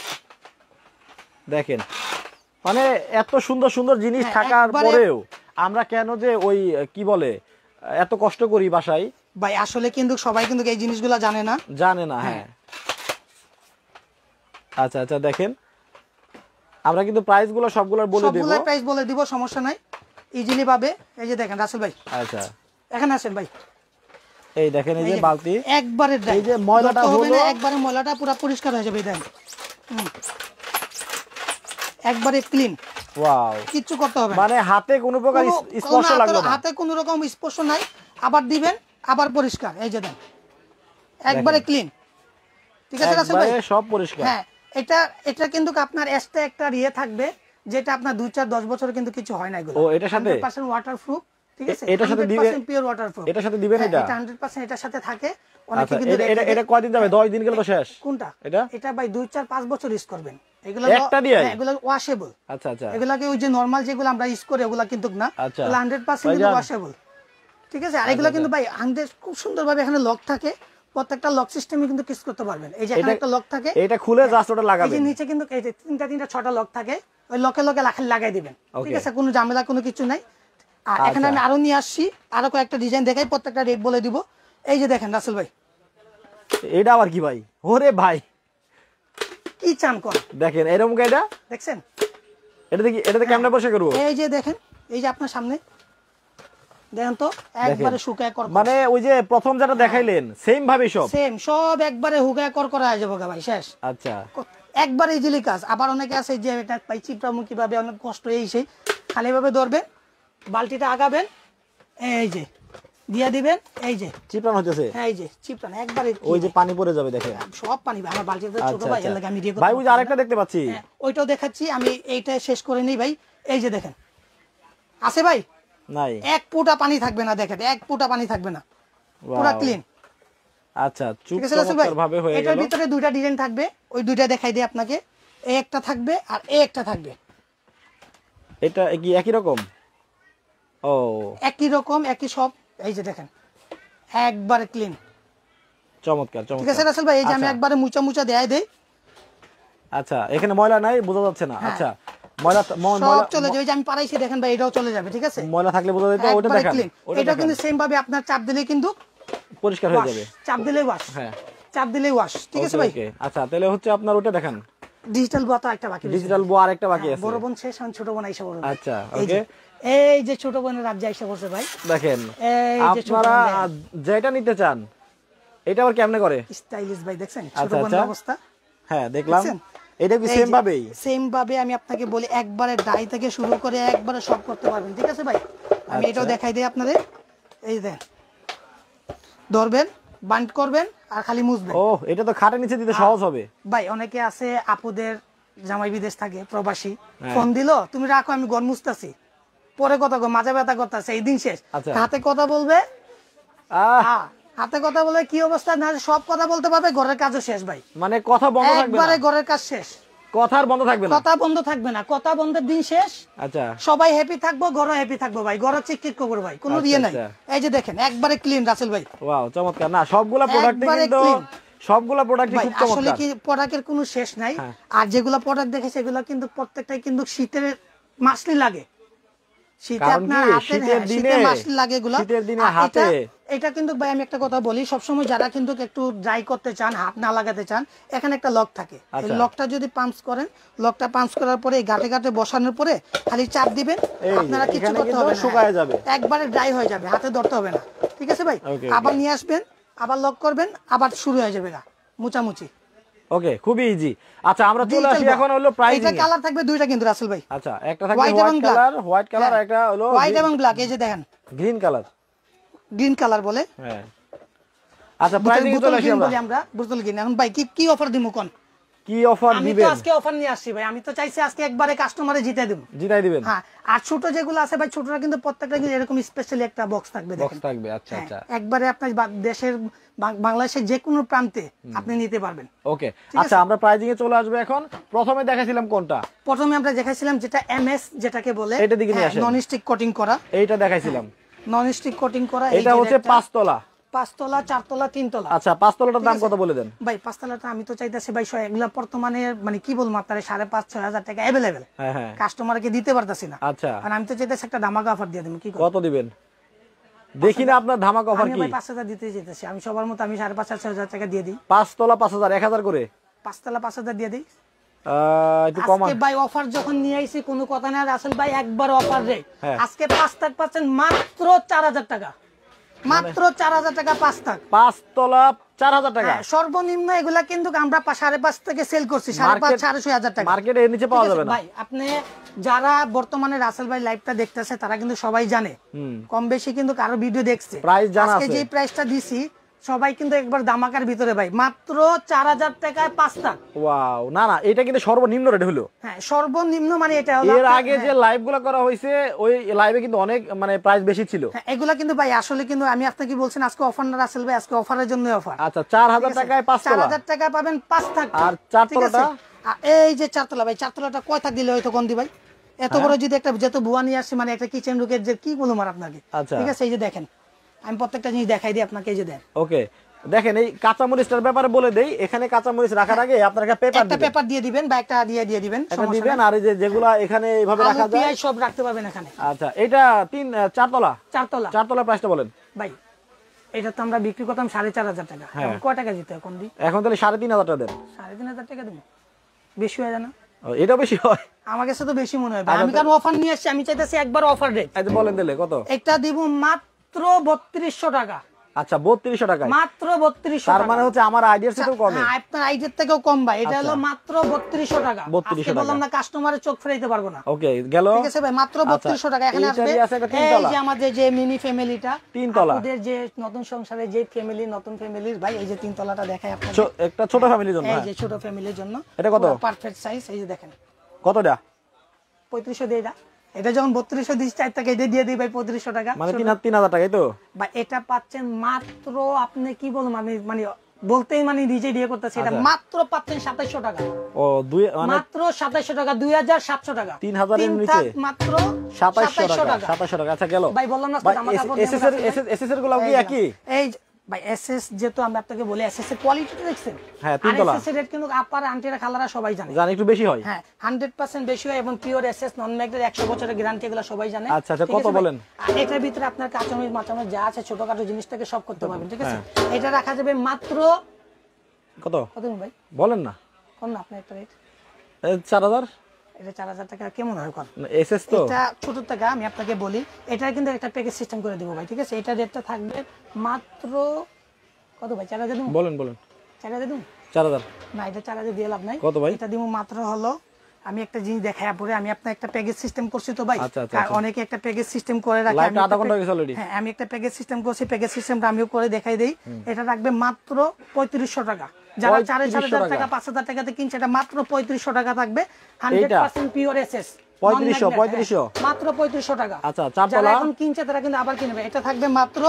দেখেন মানে এত সুন্দর সুন্দর জিনিস থাকার পরেও আমরা কেন যে ওই কি বলে এত কষ্ট করি বাসায় ভাই। আসলে কিন্তু সবাই কিন্তু এই জিনিসগুলো জানে না, জানে না। হ্যাঁ আচ্ছা আচ্ছা, দেখেন আমরা কিন্তু প্রাইস গুলো সবগুলোর বলে দেব, সবগুলোর প্রাইস বলে দিব, সমস্যা নাই, ইজিলি পাবে। এই যে দেখেন রাসেল ভাই, আচ্ছা এখানে আসেন ভাই, এই দেখেন এই যে বালতি একবারে এই যে ময়লাটা হলো একবারে ময়লাটা পুরো পরিষ্কার হয়ে যাবে, দেখেন একবারে ক্লিন। ওয়াও, কিচ্ছু করতে হবে মানে হাতে কোনো প্রকার স্পর্শ লাগবে না, হাতে কোনো রকম স্পর্শ নাই। আবার দিবেন আবার পরিষ্কার, এই যে দেন একবারে ক্লিন। ঠিক আছে রাসেল ভাই, সব পরিষ্কার। হ্যাঁ এটা এটা কিন্তু আপনার এক্সট্রা একটা ইয়ে থাকবে, যেটা আপনার দুই চার দশ বছর কিন্তু কিছু হয় না এগুলো। ও এটার সাথে একশো পার্সেন্ট ওয়াটারপ্রুফ, ঠিক আছে, এটার সাথে দিবেন পিওর ওয়াটারপ্রুফ, এটার সাথে দিবেন, এটা এটা একশো পার্সেন্ট এটার সাথে থাকে। অনেকে কিন্তু এটা এটা কয়দিন যাবে? দশ দিন গেলে তো শেষ। কোনটা? এটা এটা ভাই দুই চার পাঁচ বছর ইউজ করবেন। এগুলো একটা দিয়ে এগুলো ওয়াশেবল। আচ্ছা আচ্ছা, এগুলাকে ওই যে নরমাল যেগুলো আমরা ইউজ করি ওগুলা কিন্তু না, এগুলো একশো পার্সেন্ট কিন্তু ওয়াশেবল, ঠিক আছে। আর এগুলো কিন্তু ভাই একশো খুব সুন্দরভাবে এখানে লক থাকে, প্রত্যেকটা লক সিস্টেমে কিন্তু কিস করতে পারবেন। এই যে এখানে একটা লক থাকে, এটা খুলে জাস্ট ওটা লাগাবেন। এই যে নিচে কিন্তু এই যে তিনটা তিনটা ছটা লক থাকে, ওই লকে লকে লাগাই দিবেন, ঠিক আছে, কোনো ঝামেলা কোনো কিছু নাই। আর এখানে আমি আরো নিয়ে আসছি, আরো কয়েকটা ডিজাইন দেখাই, প্রত্যেকটা রেট বলে দিব। এই যে দেখেন রাসেল ভাই, এটা আবার কি ভাই? ওরে ভাই কি চান কর, দেখেন এরকম এটা দেখছেন, এটা দেখি, এটাতে কেমনে পরিষ্কার করব? এই যে দেখেন, এই যে আপনার সামনে দেখেন তো একবারে শুকায় কর, মানে ওই যে প্রথম যেটা দেখাইলেন সেম ভাবে সব সেম সব একবারে হুকায় কর করা হয়ে যাবে ভাই, শেষ। আচ্ছা একবারে ইজিলি কাজ। আবার অনেকে আছে যে এটা পাই চিপড়ামুখী ভাবে অনেক কষ্ট, এই সেই খালি ভাবে ধরবেন, বালতিটা আগাবেন, এই যে দিয়া দিবেন, এই যে চিপড়ানো হচ্ছে, হ্যাঁ এই যে চিপড়ানো একবারে, ওই যে পানি পড়ে যাবে দেখেন, সব পানি। আমার বালতিটা ছোট ভাই, এর লাগে আমি দিয়ে ভাই ওই যে আরেকটা দেখতে পাচ্ছি, ওইটাও দেখাচ্ছি আমি, এইটা শেষ করে নেই ভাই। এই যে দেখেন আছে ভাই, নাই এক ফুটা পানি থাকবে না, দেখেন এক ফুটা পানি থাকবে না, পুরো ক্লিন। আচ্ছা চমৎকার ভাবে হয়ে গেল। এটার ভিতরে দুইটা ডিজাইন থাকবে, ওই দুইটা দেখাই দিই আপনাকে, এই একটা থাকবে আর এই একটা থাকবে। এটা কি একই রকম? ও একই রকম, একই সব। এই যে দেখেন একবারে ক্লিন, চমৎকার চমৎকার। ঠিক আছে রাসেল ভাই, এই যে আমি একবারে মুচা মুচা দেয়াই দেই। আচ্ছা এখানে ময়লা নাই, বোঝা যাচ্ছে না। আচ্ছা ময়লা সব চলে যাবে, যে আমি পারাইছি দেখেন ভাই, এটাও চলে যাবে, ঠিক আছে। ময়লা থাকলে বোঝা যেত, ওটা দেখেন, এটা কিন্তু সেম ভাবে আপনার চাপ দিলে কিন্তু পরিষ্কার হয়ে যাবে, চাপ দিলেই ওয়াশ, হ্যাঁ চাপ দিলেই ওয়াশ, ঠিক আছে ভাই। আচ্ছা তাহলে হচ্ছে আপনার ওটা দেখেন, ডিজিটাল বো তো একটা বাকি, ডিজিটাল বো আরেকটা বাকি আছে, বড় বোন শেষ, ছোট বোন আইসা বড়। আচ্ছা ওকে, এই যে ছোট বোনের রাজ্য আইসা বসে ভাই, দেখেন এই যে আপনারা যেটা নিতে চান এটা আবার কেমনে করে, স্টাইলিশ ভাই, দেখছেন ছোট বোনের অবস্থা, হ্যাঁ দেখলাম। এটা কি সেম ভাবেই? সেম ভাবে আমি আপনাকে বলি, একবারে ডাই থেকে শুরু করে একবারে সব করতে পারবেন, ঠিক আছে ভাই। আমি এটাও দেখাই দিই আপনাদের, এই দেন ধরবেন, বান্ড করবেন আর খালি মুছবেন। ও, এটা তো খাটের নিচে দিতে সহজ হবে ভাই। অনেকে আছে আপুদের জামাই বিদেশ থাকে, প্রবাসী, ফোন দিলো তুমি রাখো আমি ঘর মুছতাছি, পরে কথা কো মাজা ব্যথা করতেছে, এই দিন শেষ। হাতে কথা বলবে, হ্যাঁ হাতে কথা বলবে, কি অবস্থা না সব কথা বলতে পারবে, ঘরের কাজও শেষ ভাই। মানে কথা বন্ধ থাকবে না, একবারে ঘরের কাজ শেষ, কথা আর বন্ধ থাকবে না, কথা বন্ধ থাকবে না, কথা বন্ধের দিন শেষ। আচ্ছা, সবাই হ্যাপি থাকবো, ঘরও হ্যাপি থাকবো ভাই, ঘরও চিকচিক করবে ভাই, কোনো ইয়ে নাই। এই যে দেখেন একবারে ক্লিন রাসেল ভাই। ওয়াও, চমৎকার। না সবগুলা প্রোডাক্টই কিন্তু সবগুলা প্রোডাক্টই খুব চমৎকার। আসলে কি প্রোডাক্টের কোনো শেষ নাই। আর যেগুলা প্রোডাক্ট দেখে সেগুলা কিন্তু প্রত্যেকটাই কিন্তু শীতের মাসলি লাগে, শীতে আপনার হাতের শীতের মাসলি লাগে এগুলা, শীতের দিনে হাতে। এটা কিন্তু ভাই আমি একটা কথা বলি, সবসময় যারা কিন্তু একটু ড্রাই করতে চান, হাত না লাগাতে চান, এখানে একটা লক থাকে, এই লকটা যদি পাম্পস করেন, লকটা পাম্পস করার পরে এই গাঁটে গাঁটে বসানোর পরে খালি চাপ দিবেন, আপনারা কিছু করতে হবে না, শুকায় যাবে, একবারে ড্রাই হয়ে যাবে, হাতে ধরতে হবে না। ঠিক আছে ভাই, আবার নিয়ে আসবেন, আবার লক করবেন, আবার শুরু হয়ে যাবে গা মুচামুচি। ওকে, খুবই ইজি। আচ্ছা, আমরা চলে আসি এখন হলো প্রাইসিং। এটা কালার থাকবে দুইটা কিন্তু রাসেল ভাই। আচ্ছা, একটা থাকবে হোয়াইট কালার, হোয়াইট কালার, আর একটা হলো হোয়াইট এবং ব্ল্যাক। এই যে দেখেন গ্রিন কালার, গ্রিন কালার বলে। হ্যাঁ। আচ্ছা, প্রাইসিং চলে আসি আমরা। আমরা বুঝতে লাগি না এখন ভাই কি কি অফার দিমু কোন, কি অফার দিবেন? আমি তো আজকে অফার নিয়ে আসছি ভাই, আমি তো চাইছি আজকে একবারে কাস্টমারে জিতাই দেব, জিতাই দিবেন। হ্যাঁ। আর ছোট যেগুলো আছে ভাই, ছোটরা কিন্তু প্রত্যেকটা কিন্তু এরকম স্পেশালি একটা বক্স থাকবে, দেখেন বক্স থাকবে। আচ্ছা আচ্ছা, একবারে আপনার দেশের বাংলাদেশের যে কোনো প্রান্তে আপনি নিতে পারবেন। ওকে, আচ্ছা আমরা প্রাইসিং এ চলে আসবে এখন। প্রথমে দেখাইছিলাম কোনটা? প্রথমে আমরা দেখাইছিলাম যেটা এমএস যেটাকে বলে, এটা দিকে নিয়ে আসেন, নন স্টিক কোটিং করা, এইটা দেখাইছিলাম, নন স্টিক কোটিং করা। এটা হচ্ছে পাঁচ তলা, পাঁচ তলা, চার তলা, তিন তলা। আচ্ছা, পাঁচ তলাটার দাম কত বলে দেন ভাই? পাঁচ তলাটা আমি তো চাইতেছি ভাই এগুলা বর্তমানে মানে কি বলবো আপনারা সাড়ে পাঁচ ছয় হাজার টাকা অ্যাভেলেবেল, হ্যাঁ হ্যাঁ, কাস্টমারকে দিতে পারতাছি না। আচ্ছা, আর আমি তো চাইতেছি একটা ধামাকা অফার দিয়ে দেব। কি কত দিবেন দেখি না আপনার ধামাকা অফার? কি আমি পাঁচ হাজার দিতে চাইতেছি, আমি সবার মতো আমি সাড়ে পাঁচ ছয় হাজার টাকা দিয়ে দিই। পাঁচ তলা পাঁচ হাজার, এক হাজার করে, পাঁচ তলা পাঁচ হাজার দিয়ে দিই। একটু কমান ভাই। অফার যখন নিয়ে আইছি কোনো কথা না রাসেল ভাই, একবার অফার রেট আজকে পাঁচ টাকা পাচ্ছেন মাত্র চার হাজার টাকা, মাত্র চার হাজার টাকা পাঁচ টাকা, পাঁচ তলা চার হাজার টাকা সর্বনিম্ন। এগুলা কিন্তু আমরা সাড়ে পাঁচ থেকে সেল করছি, সাড়ে পাঁচ সাড়ে ছয় হাজার টাকা, মার্কেটে এর নিচে পাওয়া যাবে না ভাই। আপনি যারা বর্তমানে রাসেল ভাই লাইভটা দেখতেছে তারা কিন্তু সবাই জানে, কম বেশি কিন্তু কারো ভিডিও দেখছে, প্রাইস জানা আছে। আজকে যে প্রাইসটা দিছি সবাই কিন্তু একবার দামাকার ভিতরে ভাই, মাত্র চার হাজার টাকায় পাঁচ টাকা। ওয়াও, না না এটা কিন্তু সর্বনিম্ন রেট হলো। হ্যাঁ, সর্বনিম্ন মানে এটা হলো। এর আগে যে লাইভগুলো করা হয়েছে ওই লাইভে কিন্তু অনেক মানে প্রাইস বেশি ছিল। হ্যাঁ, এগুলা কিন্তু ভাই আসলে কিন্তু আমি আপনাকে বলছেন আজকে অফার না রাসেল ভাই, আজকে অফারের জন্য অফার। আচ্ছা, চার হাজার টাকায় পাঁচ তলা, চার হাজার টাকায় পাবেন পাঁচ টাকা। আর চার তলাটা? এই যে চার তলা ভাই, চার তলাটা কয় টাকা দিলে হয়তো কোন দি ভাই, এত বড় যদি একটা যেহেতু বুয়া নিয়ে আসছে মানে একটা কিচেন রুকের যে কি বলবো আর আপনাকে। ঠিক আছে, এই যে দেখেন আমি প্রত্যেকটা জিনিস দেখাই দিই আপনাকে, এই যে দেন। ওকে, দেখেন এই কাঁচামরিচটার ব্যাপারে বলে দেই, এখানে কাঁচামরিচ রাখার আগে আপনারা একটা পেপার একটা পেপার দিয়ে দিবেন বা একটা দিয়ে দিয়ে দিবেন, এটা দিবেন। আর এই যে যেগুলা এখানে এইভাবে রাখা যায় পেঁয়াজ সব রাখতে পারবেন এখানে। আচ্ছা, এটা তিন চার তলা, চার তলা, চার তলা প্রাইসটা বলেন ভাই। এটা তো আমরা বিক্রি করতাম সাড়ে চার হাজার টাকা, কয় টাকা দিতে এখন দিই? এখন তাহলে সাড়ে তিন হাজার টাকা দেন। সাড়ে তিন হাজার টাকা দেবো, বেশি হয়ে যায় না? এটা বেশি হয় আমার কাছে তো বেশি মনে হয়। আমি কারণ অফার নিয়ে আসছি, আমি চাইতেছি একবার অফার রেট। আচ্ছা, বলেন দিলে কত? এটা দিব মাত্র বত্রিশশো টাকা। আচ্ছা, বত্রিশশো টাকা, মাত্র বত্রিশশো টাকা। তার মানে হচ্ছে আমার আইডিয়ার থেকেও কম। হ্যাঁ, আপনার আইডিয়ার থেকেও কম ভাই। এটা হলো মাত্র বত্রিশশো টাকা। বত্রিশশো টাকা বললাম না কাস্টমারের চোখ ফেরাইতে পারবো না। ওকে, গেল। ঠিক আছে ভাই, মাত্র বত্রিশশো টাকা। এখানে আসবে এই যে আমাদের যে মিনি ফ্যামিলিটা, তিন তলা, ওদের যে নতুন সংসারে যে ফ্যামিলি, নতুন ফ্যামিলির ভাই এই যে তিন তলাটা দেখাই আপনাদের, একটা ছোট ফ্যামিলির জন্য। এই যে ছোট ফ্যামিলির জন্য এটা কত? Perfect size. এই যে দেখেন কতটা? পঁয়ত্রিশশো দিয়ে এটা, এটা যখন বত্রিশশো দিস চার টাকা এটা দিয়ে দিই ভাই পঁয়ত্রিশশো টাকা, মানে তিন তিন হাজার টাকাই তো ভাই। এটা পাচ্ছেন মাত্র, আপনি কি বলবো আমি মানে বলতেই মানে নিজে দিয়ে করতেছি, এটা মাত্র পাচ্ছেন সাতাইশশো টাকা। ও, দুই মানে মাত্র সাতাইশশো টাকা, দুই হাজার সাতশো টাকা, তিন হাজারের নিচে মাত্র সাতাইশশো টাকা, সাতাইশশো টাকা। আচ্ছা, গেল ভাই। বললাম না এসএস এর এসএস এর গুলো কি একই? এই ভাই এসএস যেহেতু আমি আপনাকে বলি, এসএস এর কোয়ালিটি দেখছেন? হ্যাঁ, তিন তলা। এসএস এর রেট কিন্তু আপার আন্টিরা খালারা সবাই জানে, জানে একটু বেশি হয়। হ্যাঁ, একশো পার্সেন্ট বেশি হয় এবং পিওর এসএস নন ম্যাগনেট একশো বছরের গ্যারান্টি, এগুলো সবাই জানে। আচ্ছা আচ্ছা, কত বলেন? আর এটার ভিতরে আপনার কাঁচামরিচ মাচামরিচ যা আছে ছোটখাটো জিনিস থেকে সব করতে পারবেন। ঠিক আছে, এটা রাখা যাবে মাত্র কত? কত ভাই বলেন না, কোন না আপনি একটা রেট? চার হাজার। এটা চার হাজার টাকা কেমন হয় কোন? এসএস তো এটা ছোট টাকা আমি আপনাকে বলি, এটা কিন্তু একটা প্যাকেজ সিস্টেম করে দেব ভাই। ঠিক আছে, এটা রেটটা থাকবে মাত্র কত ভাই? চার হাজার দেবো? বলেন বলেন। চার হাজার দেবো? চার হাজার না, এটা চার হাজার দিয়ে লাভ নাই। কত ভাই? এটা দিব মাত্র হলো আমি একটা জিনিস দেখাই পরে আমি আপনার একটা প্যাকেজ সিস্টেম করছি তো ভাই, আচ্ছা, আচ্ছা, আর অনেকে একটা প্যাকেজ সিস্টেম করে রাখে। লাইভটা আধা ঘন্টা হয়েছে অলরেডি। হ্যাঁ আমি একটা প্যাকেজ সিস্টেম করছি, প্যাকেজ সিস্টেমটা আমিও করে দেখাই দেই। এটা রাখবে মাত্র পঁয়ত্রিশশো টাকা। যারা চার হাজার টাকা পাঁচ হাজার টাকাতে কিনছে এটা মাত্র পঁয়ত্রিশশো টাকা থাকবে। হান্ড্রেড পার্সেন্ট পিওর এসএস পঁয়ত্রিশশো পঁয়ত্রিশশো মাত্র পঁয়ত্রিশশো টাকা। আচ্ছা যারা চারতলা এখন কিনছে তারা কিন্তু আবার কিনবে। এটা থাকবে মাত্র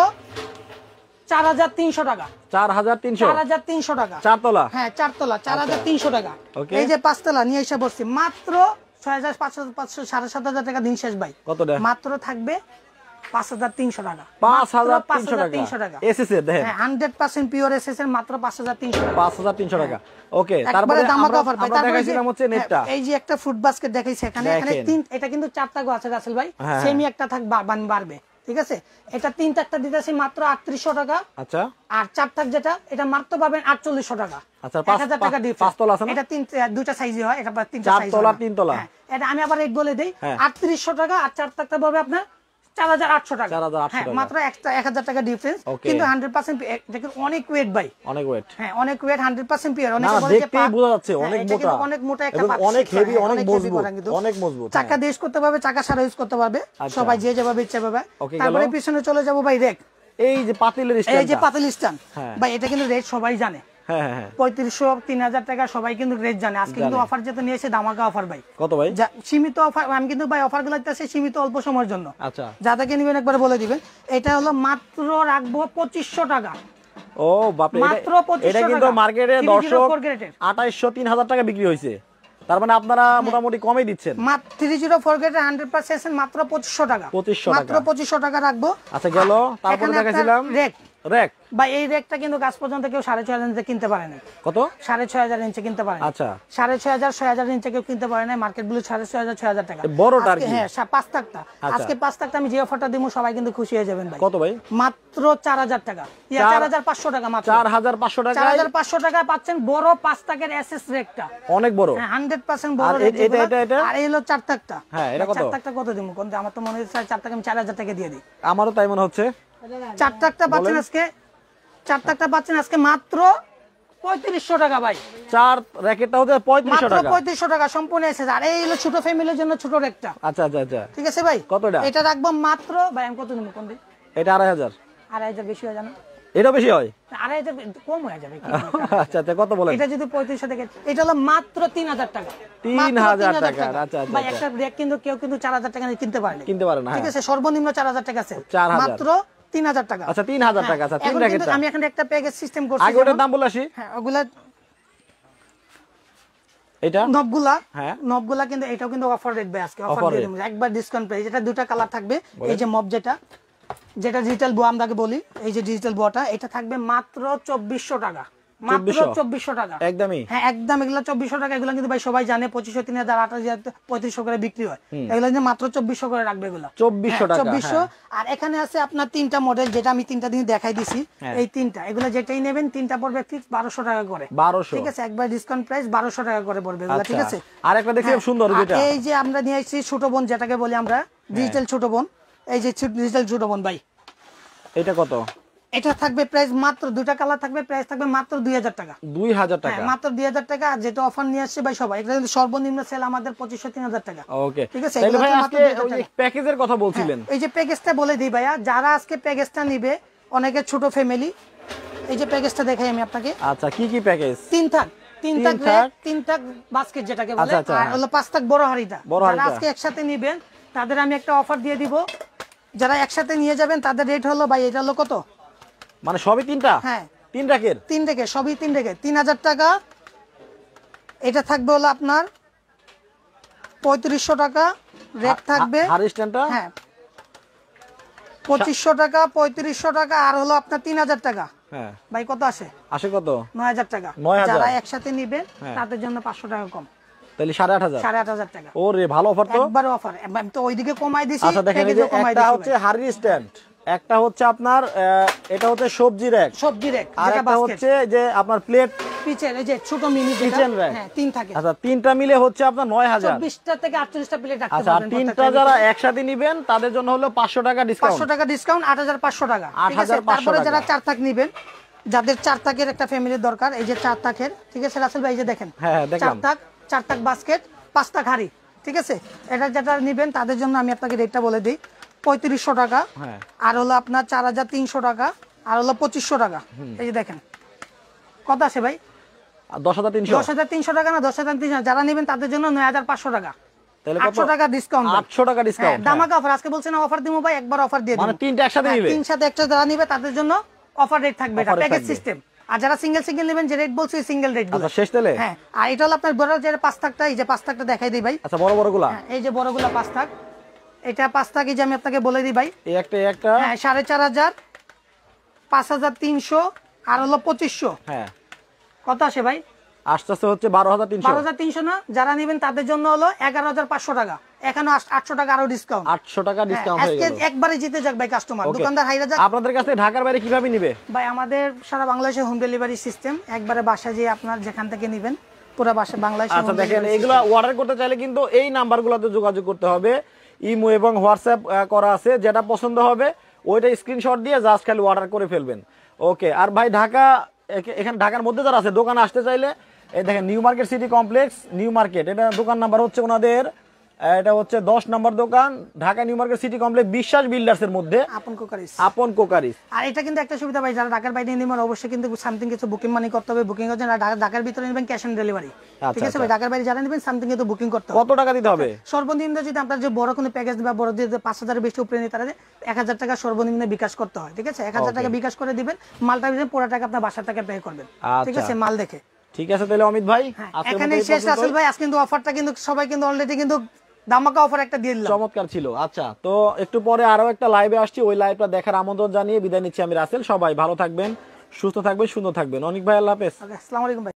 চার হাজার তিনশো টাকা। চার হাজার তিনশো চার হাজার তিনশো টাকা চারতলা। হ্যাঁ চারতলা চার হাজার তিনশো টাকা। এই যে পাঁচতলা নিয়ে এসে বসছি মাত্র ছয় হাজার পাঁচশো পাঁচশো সাড়ে সাত হাজার টাকা দিন শেষ ভাই। কতটা? মাত্র থাকবে পাঁচ হাজার তিনশো টাকা। পাঁচ হাজার তিনশো টাকা এসএস এর দেখেন, হ্যাঁ হান্ড্রেড পার্সেন্ট পিওর এসএস এর মাত্র পাঁচ হাজার তিনশো টাকা। পাঁচ হাজার তিনশো টাকা। ওকে, তারপরে আমরা আমরা দেখাইছিলাম হচ্ছে নেটটা। এই যে একটা ফুড বাস্কেট দেখাইছি এখানে, এখানে তিন, এটা কিন্তু চারটা গো আছে রাসেল ভাই, সেমি একটা থাক বাড়বে, ঠিক আছে। এটা তিন টাকটা দিতেছি মাত্র আটত্রিশশো টাকা। আচ্ছা, আর চার টাক যেটা এটা মাত্র পাবেন আটচল্লিশশো টাকা। আচ্ছা, এক হাজার টাকা ডিফারেন্স। পাঁচতলা আছে না, এটা তিন দুইটা সাইজই হয়, এটা তিনটা সাইজ, চারতলা তিনতলা। এটা আমি আবার রেট বলে দেই, আটত্রিশশো টাকা আর চার টাকটা পাবে আপনার চার হাজার আটশো টাকা। হ্যাঁ মাত্র একটা এক হাজার টাকা ডিফারেন্স, কিন্তু হান্ড্রেড পার্সেন্ট অনেক ওয়েট ভাই, অনেক ওয়েট। হ্যাঁ অনেক ওয়েট, হান্ড্রেড পার্সেন্ট পিওর। অনেক বলে যে দেখতেই বোঝা যাচ্ছে অনেক মোটা, অনেক মোটা একটা পার্ট, অনেক হেভি, অনেক মজবুত, অনেক মজবুত। চাকা দিয়ে ইউজ করতে পারবে, চাকা ছাড়া ইউজ করতে পারবে, সবাই যে যেভাবে ইচ্ছা পাবে। তারপরে পিছনে চলে যাব ভাই রেক। এই যে পাতিলের স্ট্যান্ড, এই যে পাতিল স্ট্যান্ড ভাই, এটা কিন্তু রেট সবাই জানে। হ্যাঁ হ্যাঁ, পঁয়ত্রিশশো তিন হাজার টাকা সবাই কিন্তু রেট জানে। আজকে কিন্তু অফার যেতে নিয়ে এসে ধামাকা অফার ভাই। কত ভাই? সীমিত অফার, আমি কিন্তু ভাই অফার গুলো দিতেছি সীমিত অল্প সময়ের জন্য। আচ্ছা, যাদেরকে নেবেন একবার বলে দিবেন। এটা হলো মাত্র রাখবো পঁচিশশো টাকা। ও বাপ রে, মাত্র পঁচিশশো টাকা। এটা কিন্তু মার্কেটে দর্শক আঠাইশশো তিন হাজার টাকা বিক্রি হয়েছে, তার মানে আপনারা মোটামুটি কমই দিচ্ছেন। মাত্র তিনশো চার গ্রেডের হান্ড্রেড পার্সেন্ট মাত্র পঁচিশশো টাকা। পঁচিশশো টাকা, মাত্র পঁচিশশো টাকা রাখবো। আচ্ছা গেল, তারপরে দেখাছিলাম রেক। রেক ভাই, এই রেকটা কিন্তু গাছ পর্যন্ত কেউ সাড়ে ছয় হাজার ইঞ্চি কিনতে পারে না। কত? সাড়ে ছয় হাজার ইঞ্চি কিনতে পারে। আচ্ছা, সাড়ে ছয় হাজার ছয় হাজার ইঞ্চি কেউ কিনতে পারে না। মার্কেট ব্লু সাড়ে ছয় হাজার ছয় হাজার টাকা বড়টা। হ্যাঁ পাঁচ টাকা। আজকে পাঁচ টাকা আমি যে অফারটা দিব সবাই কিন্তু খুশি হয়ে যাবেন ভাই। কত ভাই? মাত্র চার হাজার টাকা, চার হাজার পাঁচশো টাকা। মাত্র চার হাজার পাঁচশো টাকা, চার হাজার পাঁচশো টাকা পাচ্ছেন বড় পাঁচ টাকার এসএস রেকটা, অনেক বড়, হান্ড্রেড পার্সেন্ট বড়। এটা এটা এটা আর এই হলো চার টাকা। হ্যাঁ এটা কত? চার টাকা কত দিব? কোন আমার তো মনে হচ্ছে চার টাকা আমি চার হাজার টাকা দিয়ে দিই। আমারও তাই মনে হচ্ছে। চার টাকা পাচ্ছেন আজকে, চার টাকা পাচ্ছেন আজকে মাত্র পঁয়ত্রিশশো টাকা ভাই। চার র‍্যাকেটটা হচ্ছে পঁয়ত্রিশশো টাকা, মাত্র পঁয়ত্রিশশো টাকা সম্পূর্ণ এসে। আর এই হলো ছোট ফ্যামিলির জন্য ছোট র‍্যাকটা। আচ্ছা আচ্ছা আচ্ছা, ঠিক আছে ভাই। কতটা? এটা রাখবো মাত্র ভাই, আমি কত নিব কোন দিন? এটা আড়াই হাজার। আড়াই হাজার বেশি হয় জানো? এটা বেশি হয়, আড়াই হাজার কম হয়ে যাবে। আচ্ছা আচ্ছা, কত বলেন? এটা যদি পঁয়ত্রিশশো টাকা, এটা হলো মাত্র তিন হাজার টাকা। তিন হাজার টাকা। আচ্ছা আচ্ছা ভাই, একটা র‍্যাক কিন্তু কেউ কিন্তু চার হাজার টাকা কিনতে পারে না, কিনতে পারে না। ঠিক আছে, সর্বনিম্ন চার হাজার টাকা আছে, মাত্র তিন হাজার টাকা। আচ্ছা তিন হাজার টাকা। আচ্ছা তিন র‍্যাকেট আমি এখন একটা প্যাকেজ সিস্টেম করছি। আগে ওটার দাম বলে আসি। হ্যাঁ ওগুলা, এটা নবগুলা, হ্যাঁ নবগুলা কিন্তু এটাও কিন্তু অফার রেট ভাই। আজকে অফার দিয়ে দেব একবার ডিসকাউন্ট প্রাইস। এটা দুটো কালার থাকবে। এই যে মব যেটা যেটা ডিজিটাল বো আমরাকে বলি, এই যে ডিজিটাল বোটা, এটা থাকবে মাত্র চব্বিশশো টাকা। মাত্র চব্বিশশো টাকা একদমই। হ্যাঁ একদম, এগুলো চব্বিশশো টাকা। এগুলো কিন্তু ভাই সবাই জানে পঁচিশশো তিন হাজার আট হাজার পঁয়ত্রিশশো করে বিক্রি হয়। এগুলো কিন্তু মাত্র চব্বিশশো করে রাখবে এগুলো, চব্বিশশো টাকা। চব্বিশশো। আর এখানে আছে আপনার তিনটা মডেল, যেটা আমি তিনটা দিন দেখাই দিছি। এই তিনটা, এগুলো যেটাই নেবেন তিনটা পড়বে ফিক্স বারোশো টাকা করে। বারোশো, ঠিক আছে, একবার ডিসকাউন্ট প্রাইস বারোশো টাকা করে পড়বে এগুলো, ঠিক আছে। আর একটা দেখি সুন্দর যেটা, এই যে আমরা নিয়ে আসছি ছোট বোন, যেটাকে বলি আমরা ডিজিটাল ছোট বোন। এই যে ডিজিটাল ছোট বোন ভাই, এটা কত? এটা থাকবে প্রাইস মাত্র, দুইটা কালার থাকবে, প্রাইস থাকবে মাত্র দুই হাজার টাকা। দুই হাজার টাকা, মাত্র দুই হাজার টাকা। আর যেটা অফার নিয়ে আসছে ভাই সবাই, এটা কিন্তু সর্বনিম্ন সেল আমাদের পঁচিশশো তিন হাজার টাকা। ওকে, ঠিক আছে। তাহলে ভাই আজকে ওই প্যাকেজের কথা বলছিলেন, এই যে প্যাকেজটা বলে দিই ভাইয়া, যারা আজকে প্যাকেজটা নিবে, অনেকে ছোট ফ্যামিলি, এই যে প্যাকেজটা দেখাই আমি আপনাকে। আচ্ছা কি কি প্যাকেজ? তিন থাক, তিন থাক রেক, তিন থাক বাস্কেট যেটাকে বলে, আর হলো পাঁচ থাক বড় হাড়িটা। যারা আজকে একসাথে নিবেন তাদের আমি একটা অফার দিয়ে দিব। যারা একসাথে নিয়ে যাবেন তাদের রেট হলো ভাই, এটা হলো কত? মানে সবই তিনটা? হ্যাঁ তিন রেকের, তিন রেকের সবই তিন রেকের তিন হাজার টাকা। এটা থাকবে হলো আপনার পঁয়ত্রিশশো টাকা। রেক থাকবে হ্যাঁ পঁচিশশো টাকা, পঁয়ত্রিশশো টাকা, আর হলো আপনার তিন হাজার টাকা। হ্যাঁ ভাই কত আসে? আসে কত? নয় হাজার টাকা। যারা একসাথে নিবেন তাদের জন্য পাঁচশো টাকা কম, তাহলে সাড়ে আট হাজার, সাড়ে আট হাজার টাকা। ওরে ভালো অফার তো, একবার অফার। আমি তো ওইদিকে কমাই দিছি। আচ্ছা দেখেন, একটা হচ্ছে হাড়ি স্ট্যান্ড, একটা হচ্ছে আপনার এটা হচ্ছে সবজি র‍্যাক, সবজি র‍্যাক, আর একটা হচ্ছে যে আপনার প্লেট পিচের, এই যে ছোট মিনি কিচেন র‍্যাক। হ্যাঁ তিন থাকে। আচ্ছা তিনটা মিলে হচ্ছে আপনার নয় হাজার, চব্বিশটা থেকে আটচল্লিশটা প্লেট রাখতে পারবেন। আচ্ছা তিনটা যারা একসাথে নেবেন তাদের জন্য হলো পাঁচশো টাকা ডিসকাউন্ট, পাঁচশো টাকা ডিসকাউন্ট, আট হাজার পাঁচশো টাকা। ঠিক আছে, তারপরে যারা চার থাক নেবেন, যাদের চার থাকের একটা ফ্যামিলির দরকার, এই যে চার থাকের, ঠিক আছে রাসেল ভাই, এই যে দেখেন চার থাক, চার থাক বাস্কেট, পাঁচটা খাড়ি, ঠিক আছে? এটা যেটা নেবেন তাদের জন্য আমি আপনাকে রেটটা বলে দিই, পঁয়ত্রিশশো টাকা, আর হলো আপনার চার হাজার তিনশো টাকা, আর হলো পঁচিশশো টাকা। এই যে দেখেন কত আছে ভাই, দশ হাজার তিনশো দশ হাজার তিনশো টাকা না, দশ হাজার তিনশো, যারা নেবেন তাদের জন্য নয় হাজার পাঁচশো টাকা, আটশো টাকা ডিসকাউন্ট, আটশো টাকা ডিসকাউন্ট, ধামাকা অফার। আজকে বলছেন অফার দিব ভাই, একবার অফার দিয়ে দিই, মানে তিনটা একসাথে নিবে, তিন সাথে একটা যারা নিবে তাদের জন্য অফার রেট থাকবে, এটা প্যাকেজ সিস্টেম। আর যারা সিঙ্গেল সিঙ্গেল নেবেন যে রেট বলছি সিঙ্গেল রেট গুলো। আচ্ছা শেষ তেলে, হ্যাঁ। আর এটা হলো আপনার বড় যে পাঁচ থাকটা, এই যে পাঁচ থাকটা দেখাই দিই ভাই। আচ্ছা বড় বড়গুলা, এই যে বড়গুলা পাঁচ থাক, এটা পাঁচ থাক, এই যে আমি আপনাকে বলে দিই ভাই, এই একটা এই একটা, হ্যাঁ সাড়ে চার হাজার, পাঁচ হাজার তিনশো, আর হলো পঁচিশশো। হ্যাঁ কত আসে ভাই? আস্তে আস্তে হচ্ছে বারো হাজার তিনশো, বারো হাজার তিনশো না, যারা নেবেন তাদের জন্য হলো এগারো হাজার পাঁচশো টাকা, এখানে আটশো টাকা আরো ডিসকাউন্ট, আটশো টাকা ডিসকাউন্ট হয়ে আজকে গেল। একবারে জিতে যাক ভাই কাস্টমার, দোকানদার হাইরা যাক। আপনাদের কাছে ঢাকার বাইরে কিভাবে নিবে ভাই? আমাদের সারা বাংলাদেশে হোম ডেলিভারি সিস্টেম, একবারে বাসায় যে আপনার যেখান থেকে নেবেন পুরো বাসা বাংলাদেশে। আচ্ছা দেখেন, এগুলো অর্ডার করতে চাইলে কিন্তু এই নাম্বারগুলোতে যোগাযোগ করতে হবে, ইমো এবং হোয়াটসঅ্যাপ করা আছে, যেটা পছন্দ হবে ওইটা স্ক্রিনশট দিয়ে জাস্ট খালি অর্ডার করে ফেলবেন। ওকে। আর ভাই ঢাকা, এখানে ঢাকার মধ্যে যারা আছে দোকানে আসতে চাইলে এই দেখেন New Market City Complex, New Market, এটা দোকান নাম্বার হচ্ছে ওনাদের, এটা হচ্ছে দশ নম্বর দোকান, Dhaka New Market City Complex, Biswas builders এর মধ্যে, আপন কোকারিস, আপন কোকারিস। আর এটা কিন্তু একটা সুবিধা ভাই, যারা ঢাকার বাইরে নেবেন অবশ্যই কিন্তু সামথিং কিছু বুকিং মানি করতে হবে, বুকিং করছেন। আর ঢাকার ভিতরে নেবেন ক্যাশ অন ডেলিভারি, ঠিক আছে ভাই? ঢাকার বাইরে যারা নেবেন সামথিং কিন্তু বুকিং করতে হবে। কত টাকা দিতে হবে সর্বনিম্ন যদি আপনার যে বড় কোনো প্যাকেজ বা বড় দিয়ে পাঁচ হাজারের বেশি উপরে নিয়ে তারা এক হাজার টাকা সর্বনিম্ন বিকাশ করতে হয়, ঠিক আছে? এক হাজার টাকা বিকাশ করে দিবেন, মালটা দিবেন, পুরো টাকা আপনার বাসা থেকে পে করবেন, ঠিক আছে? মাল দেখে। ঠিক আছে তাহলে অমিত ভাই, এখানে শেষ রাসেল ভাই, আজকে কিন্তু অফারটা কিন্তু সবাই কিন্তু অলরেডি কিন্তু ধামাকা অফার একটা দিয়ে দিলাম, চমৎকার ছিল। আচ্ছা, তো একটু পরে আরো একটা লাইভে আসছি, ওই লাইভটা দেখার আমন্ত্রণ জানিয়ে বিদায় নিচ্ছি আমি রাসেল। সবাই ভালো থাকবেন, সুস্থ থাকবেন, সুন্দর থাকবেন। অনেক ভাই, আল্লাহ হাফেজ। আসসালামু আলাইকুম ভাই।